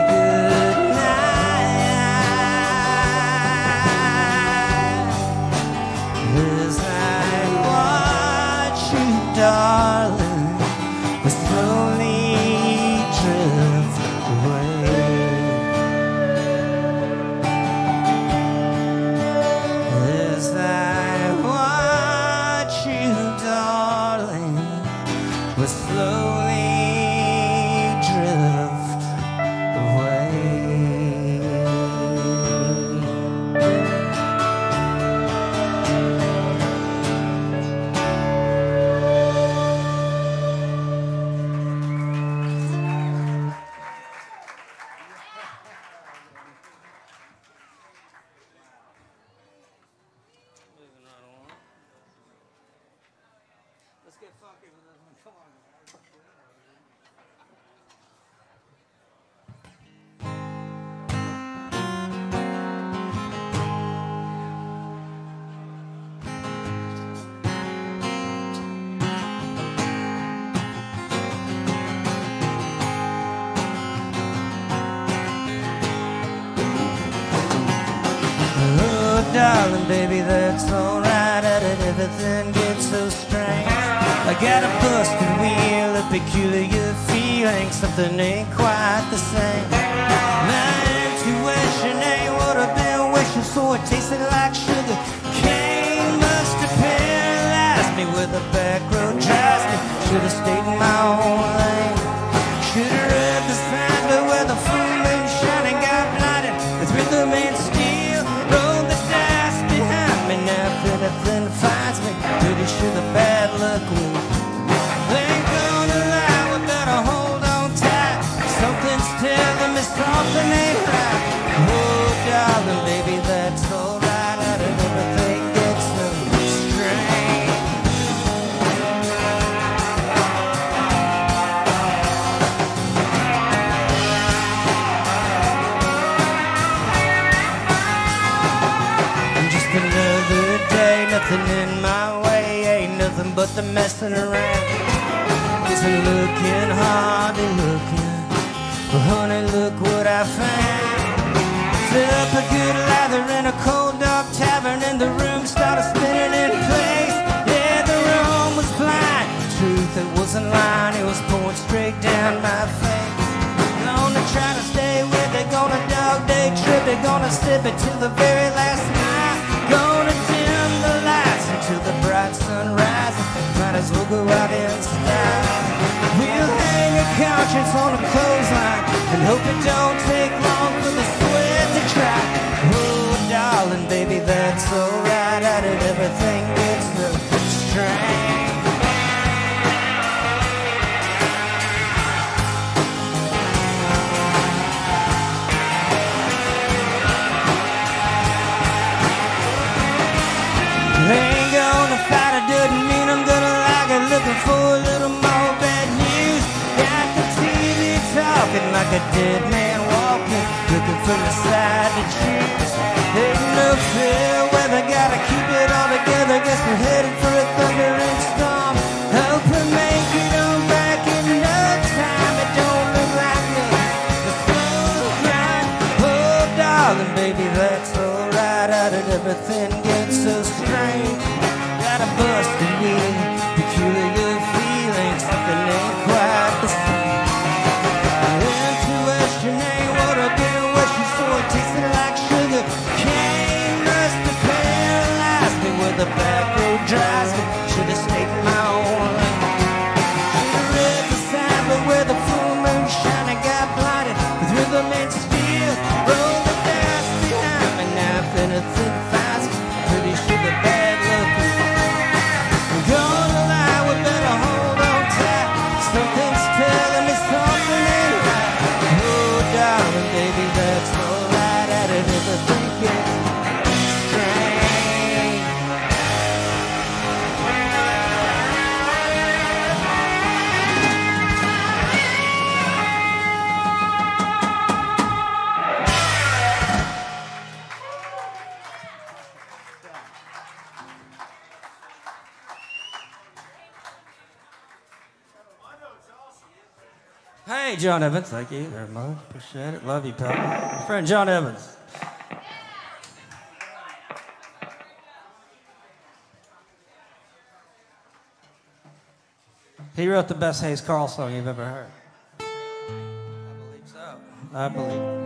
goodnight. As I watch you, darling, but slowly drift away. As I watch you, darling, but slowly drift away. Let's get funky with this one. Come on. Oh, darling, baby, that's alright. How did everything get so strange? I got a busted wheel, a peculiar feeling, something ain't quite the same. My intuition ain't what I've been wishing, so it tasted like sugar cane. Must have paralyzed me with a back road drives me. Should've stayed in my own lane. Should've read the signs, but with nothing in my way, ain't nothing but the messing around. Isn't looking hard and looking, but honey, look what I found. Up a good lather in a cold dark tavern, and the room started spinning in place. Yeah, the room was blind. Truth, it wasn't lying, it was pouring straight down my face. Gonna try to stay with it, gonna dog day trip it, gonna sip it till the very last night. Gonna dim the lights until the bright sun rises. Might as well go out in style. We'll hang a conscience on a clothesline and hope it don't take long for the sweat to dry. Oh, darling, baby, that's alright. How did everything get so strange? Ain't gonna fight it, doesn't mean I'm gonna like it. Looking for a little more bad news. Got the T V talking like a dead man walking, looking for the side to choose. Ain't no fair weather, gotta keep it all together. Guess we're headed for a thundering storm. Hope we make it on back in no time. It don't look like the slow grind. Oh, darling, baby, that's alright. How did everything get so strange? Got a busted wheel, peculiar feeling, something ain't quite the same. Intuition ain't what I've been wishing for. It tasted like sugar cane, must have paralyzed me where the back road drives me. Should've stayed in my own lane. Should've read the sign, but where the full moon shine, I got blinded with rhythm and steel. Roll the dice behind me now, if anything finds me. Pretty sure the bad luck is gonna lie, we better hold on tight. Something's telling me something ain't right. Oh, darling, baby, that's alright. How did everything get strange? Hey, John Evans. Thank you very much. Appreciate it. Love you, pal. My friend John Evans. He wrote the best Hayes Carl song you've ever heard. I believe so. I believe.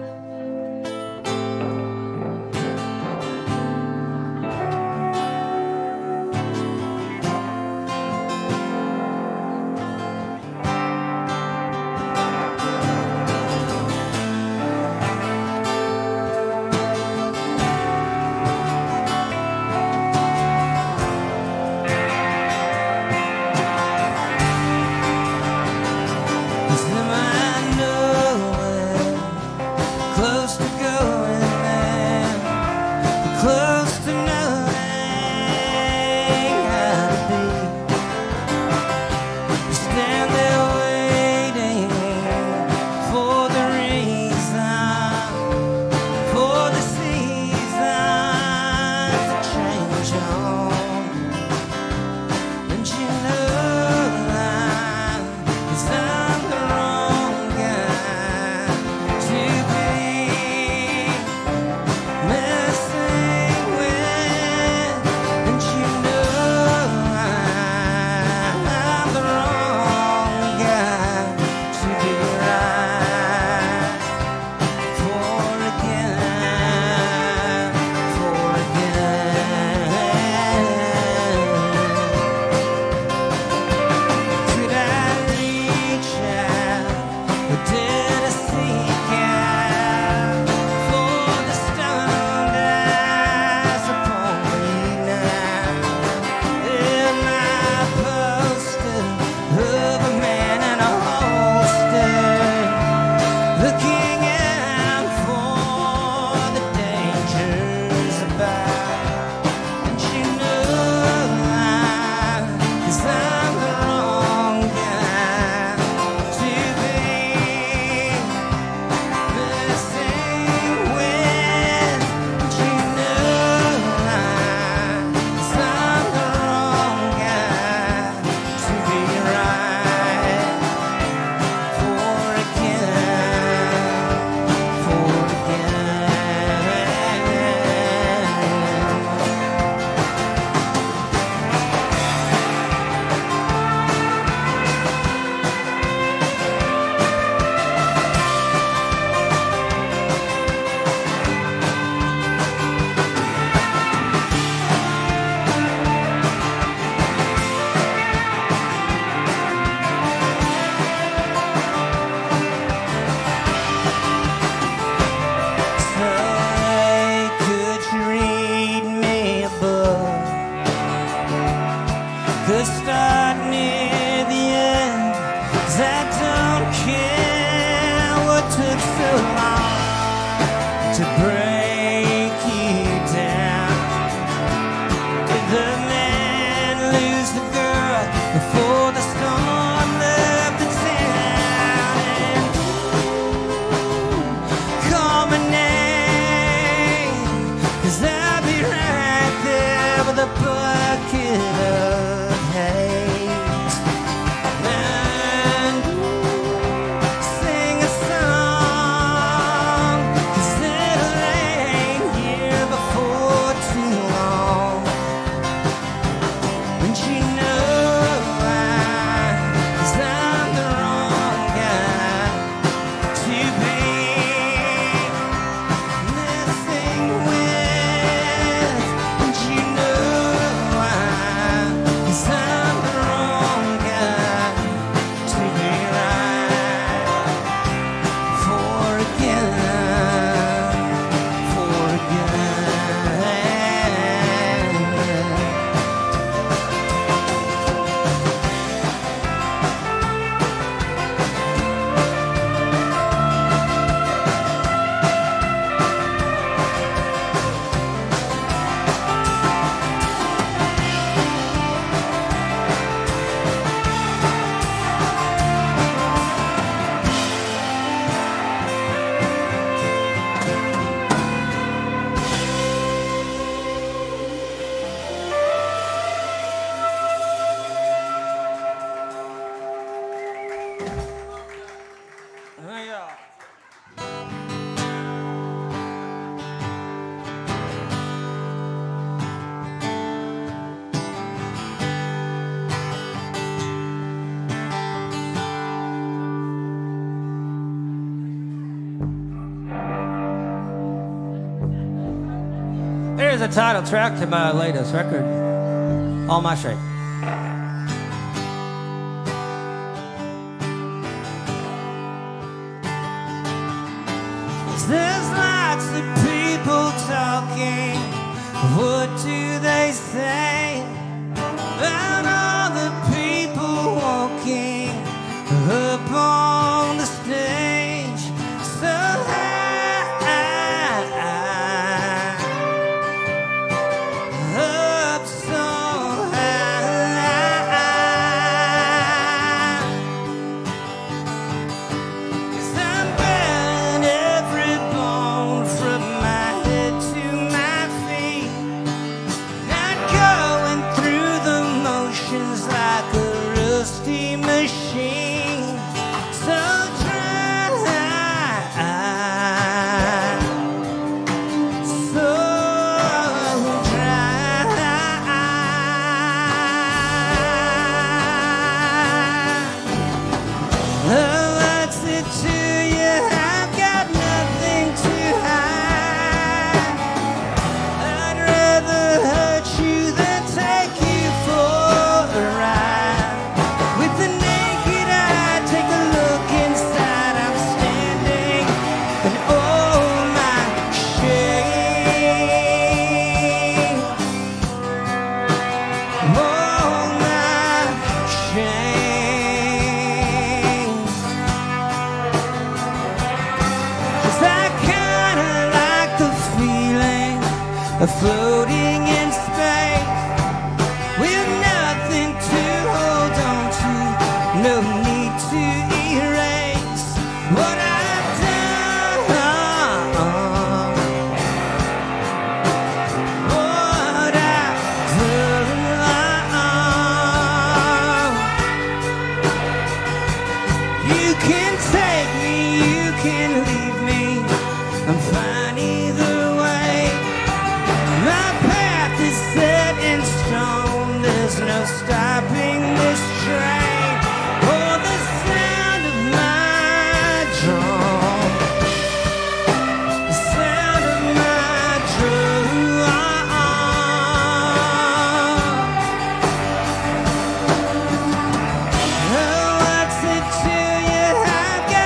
don't care what took so long to break you down. Did the man lose the girl before the storm left the town? And call my name, 'cause I'll be right there with a bucket of hate. And sing a song, 'cause it'll rain here before too long. Don't you know why? 'Cause I'm the wrong guy to be messing with. Don't you know why? 'Cause I'm the wrong guy to be right for again, for again. Here's a title track to my latest record, All My Shape. There's lots of people talking. What do they say about all the people walking up on the stage so high, up so high? 'Cause I'm burning every bone from my head to my feet, not going through the motions like a rusty machine. So dry, so dry. Oh, what's it to you? I've got nothing to hide. I'd rather hurt you than take you for a ride. With the naked eye, take a look inside. I'm standing in all my shame, all my shame. 'Cause I kinda like the feeling of floating in space with nothing to hold on to, no need to erase what I've done, what I've done. You can take me, you can leave me, I'm fine either way. My path is set in stone, there's no stopping this train or the sound of my drum, the sound of my drum. Oh, what's it to you? I've got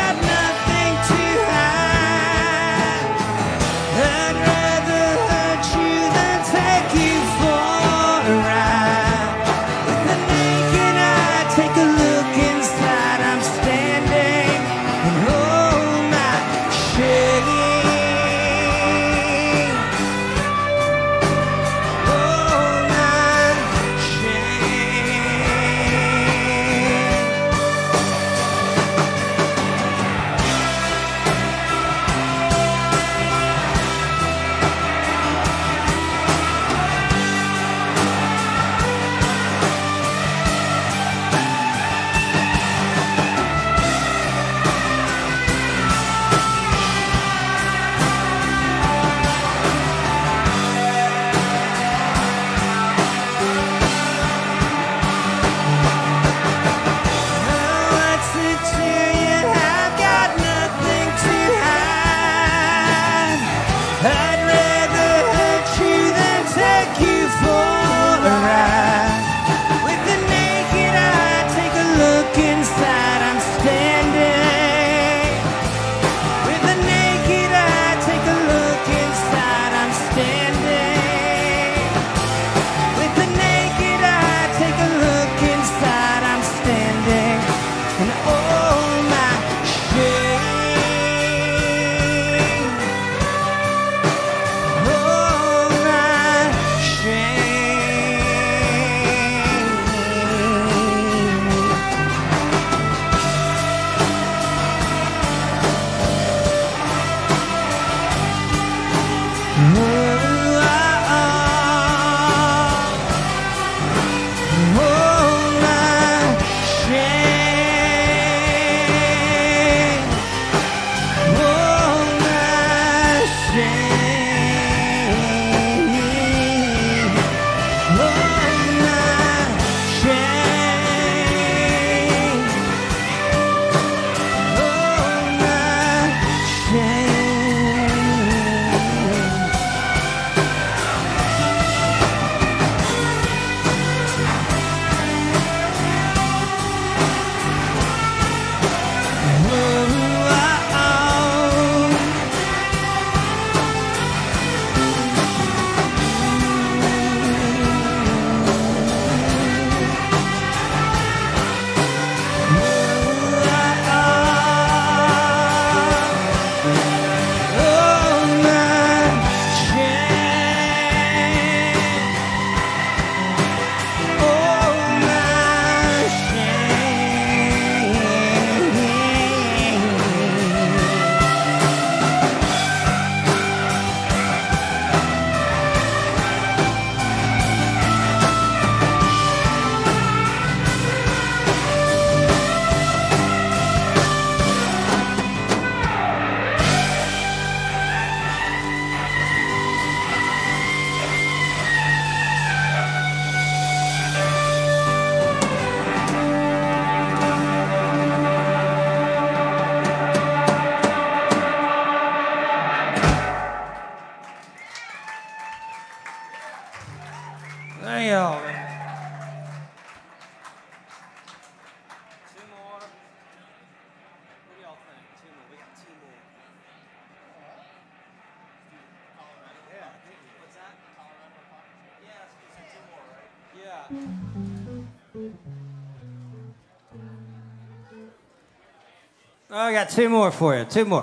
Oh, I got two more for you. Two more.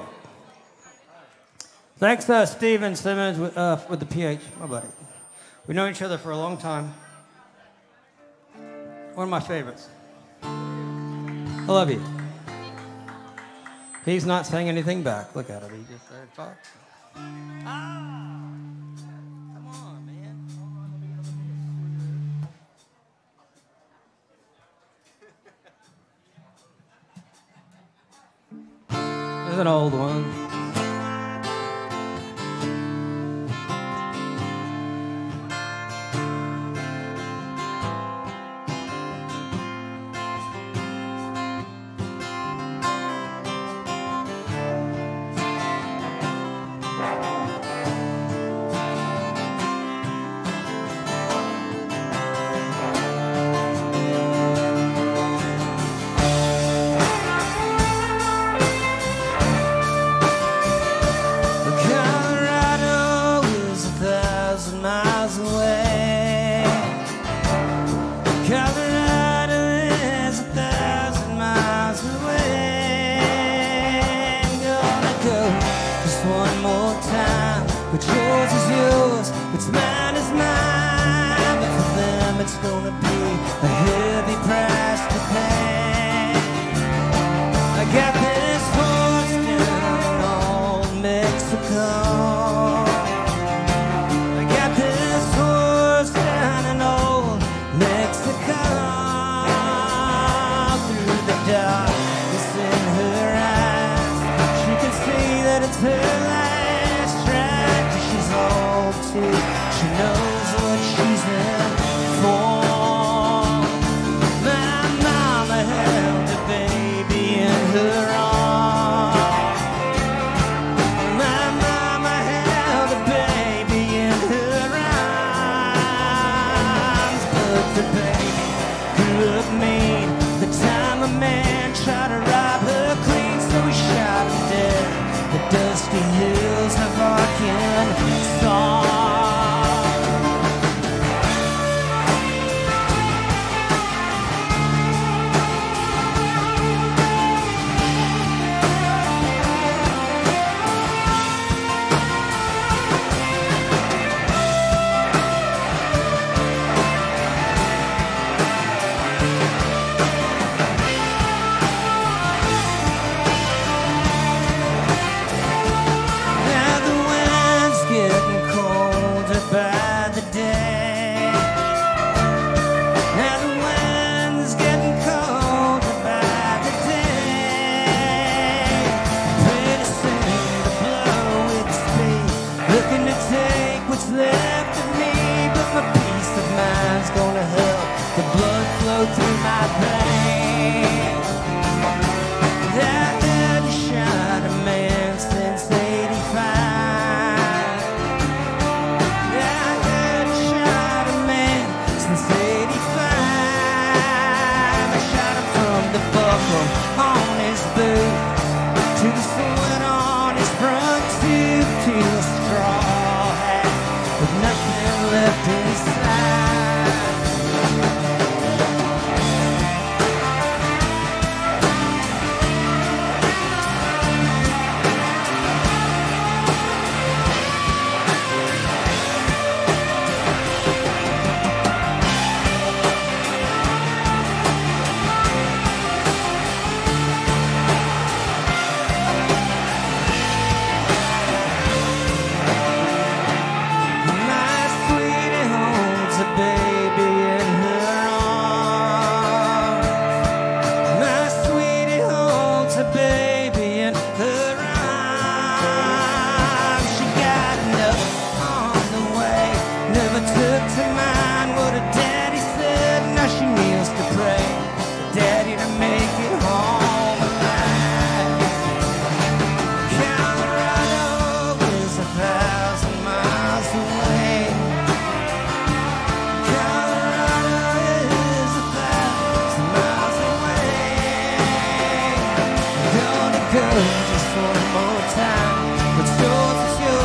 Thanks to uh, Steven Simmons with, uh, with the P H, my buddy. We know each other for a long time. One of my favorites. I love you. He's not saying anything back. Look at him. He just said, fuck. Ah! Come on, man. This is an old one.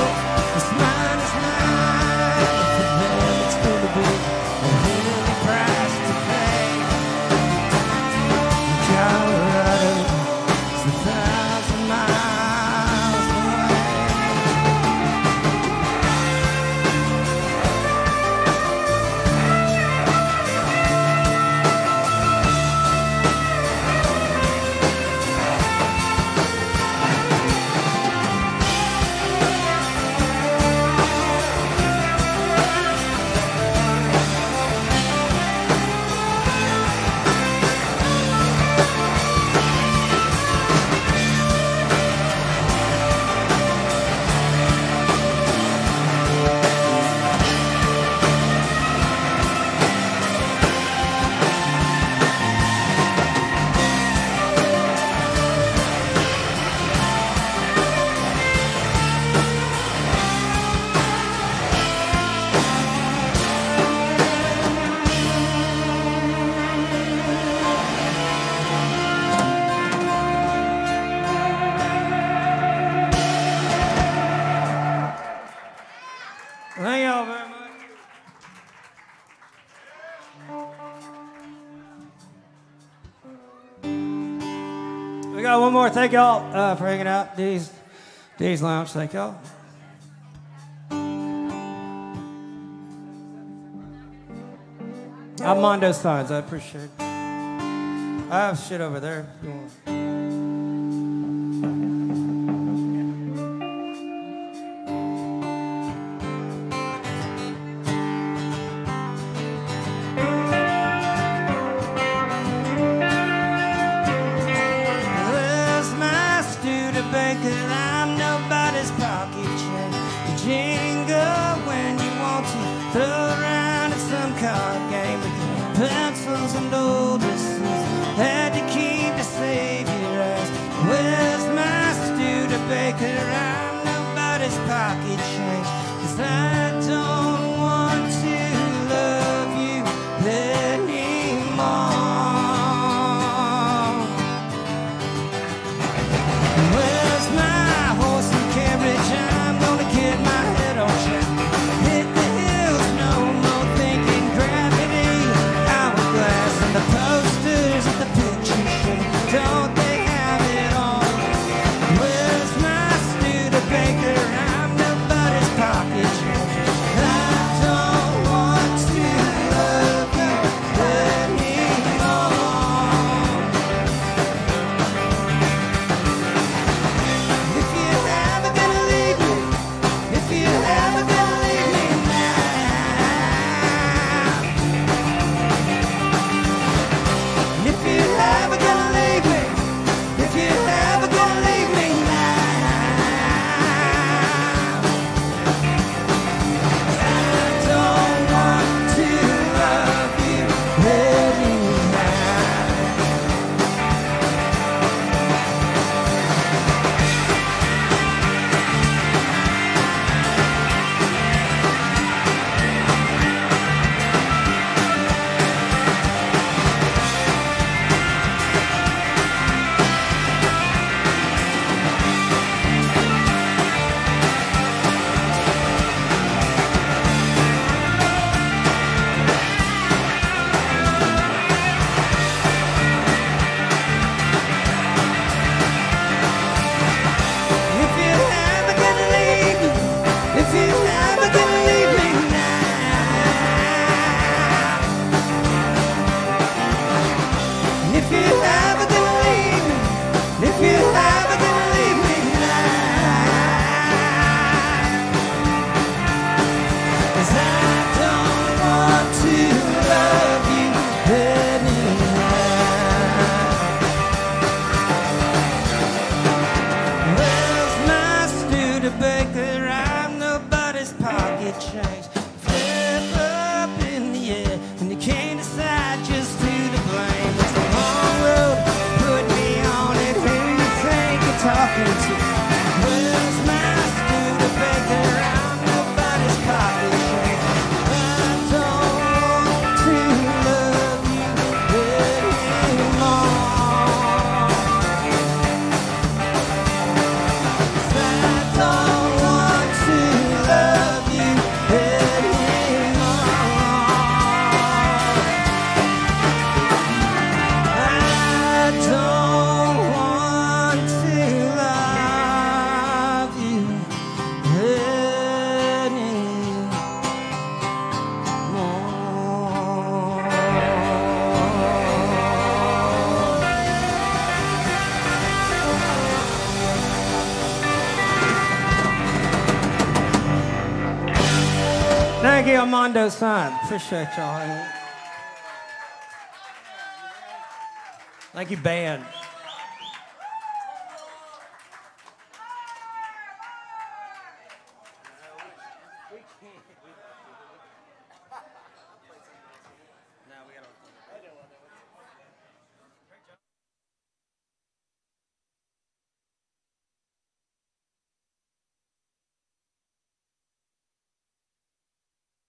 It's gonna be a really bright miles away. Thank y'all very much. We got one more. Thank y'all uh, for hanging out. D's, D's Lounge. Thank y'all. Armando Signs. I appreciate it. I have shit over there. If you want. Love you, Armando San. Appreciate y'all. Thank you, band.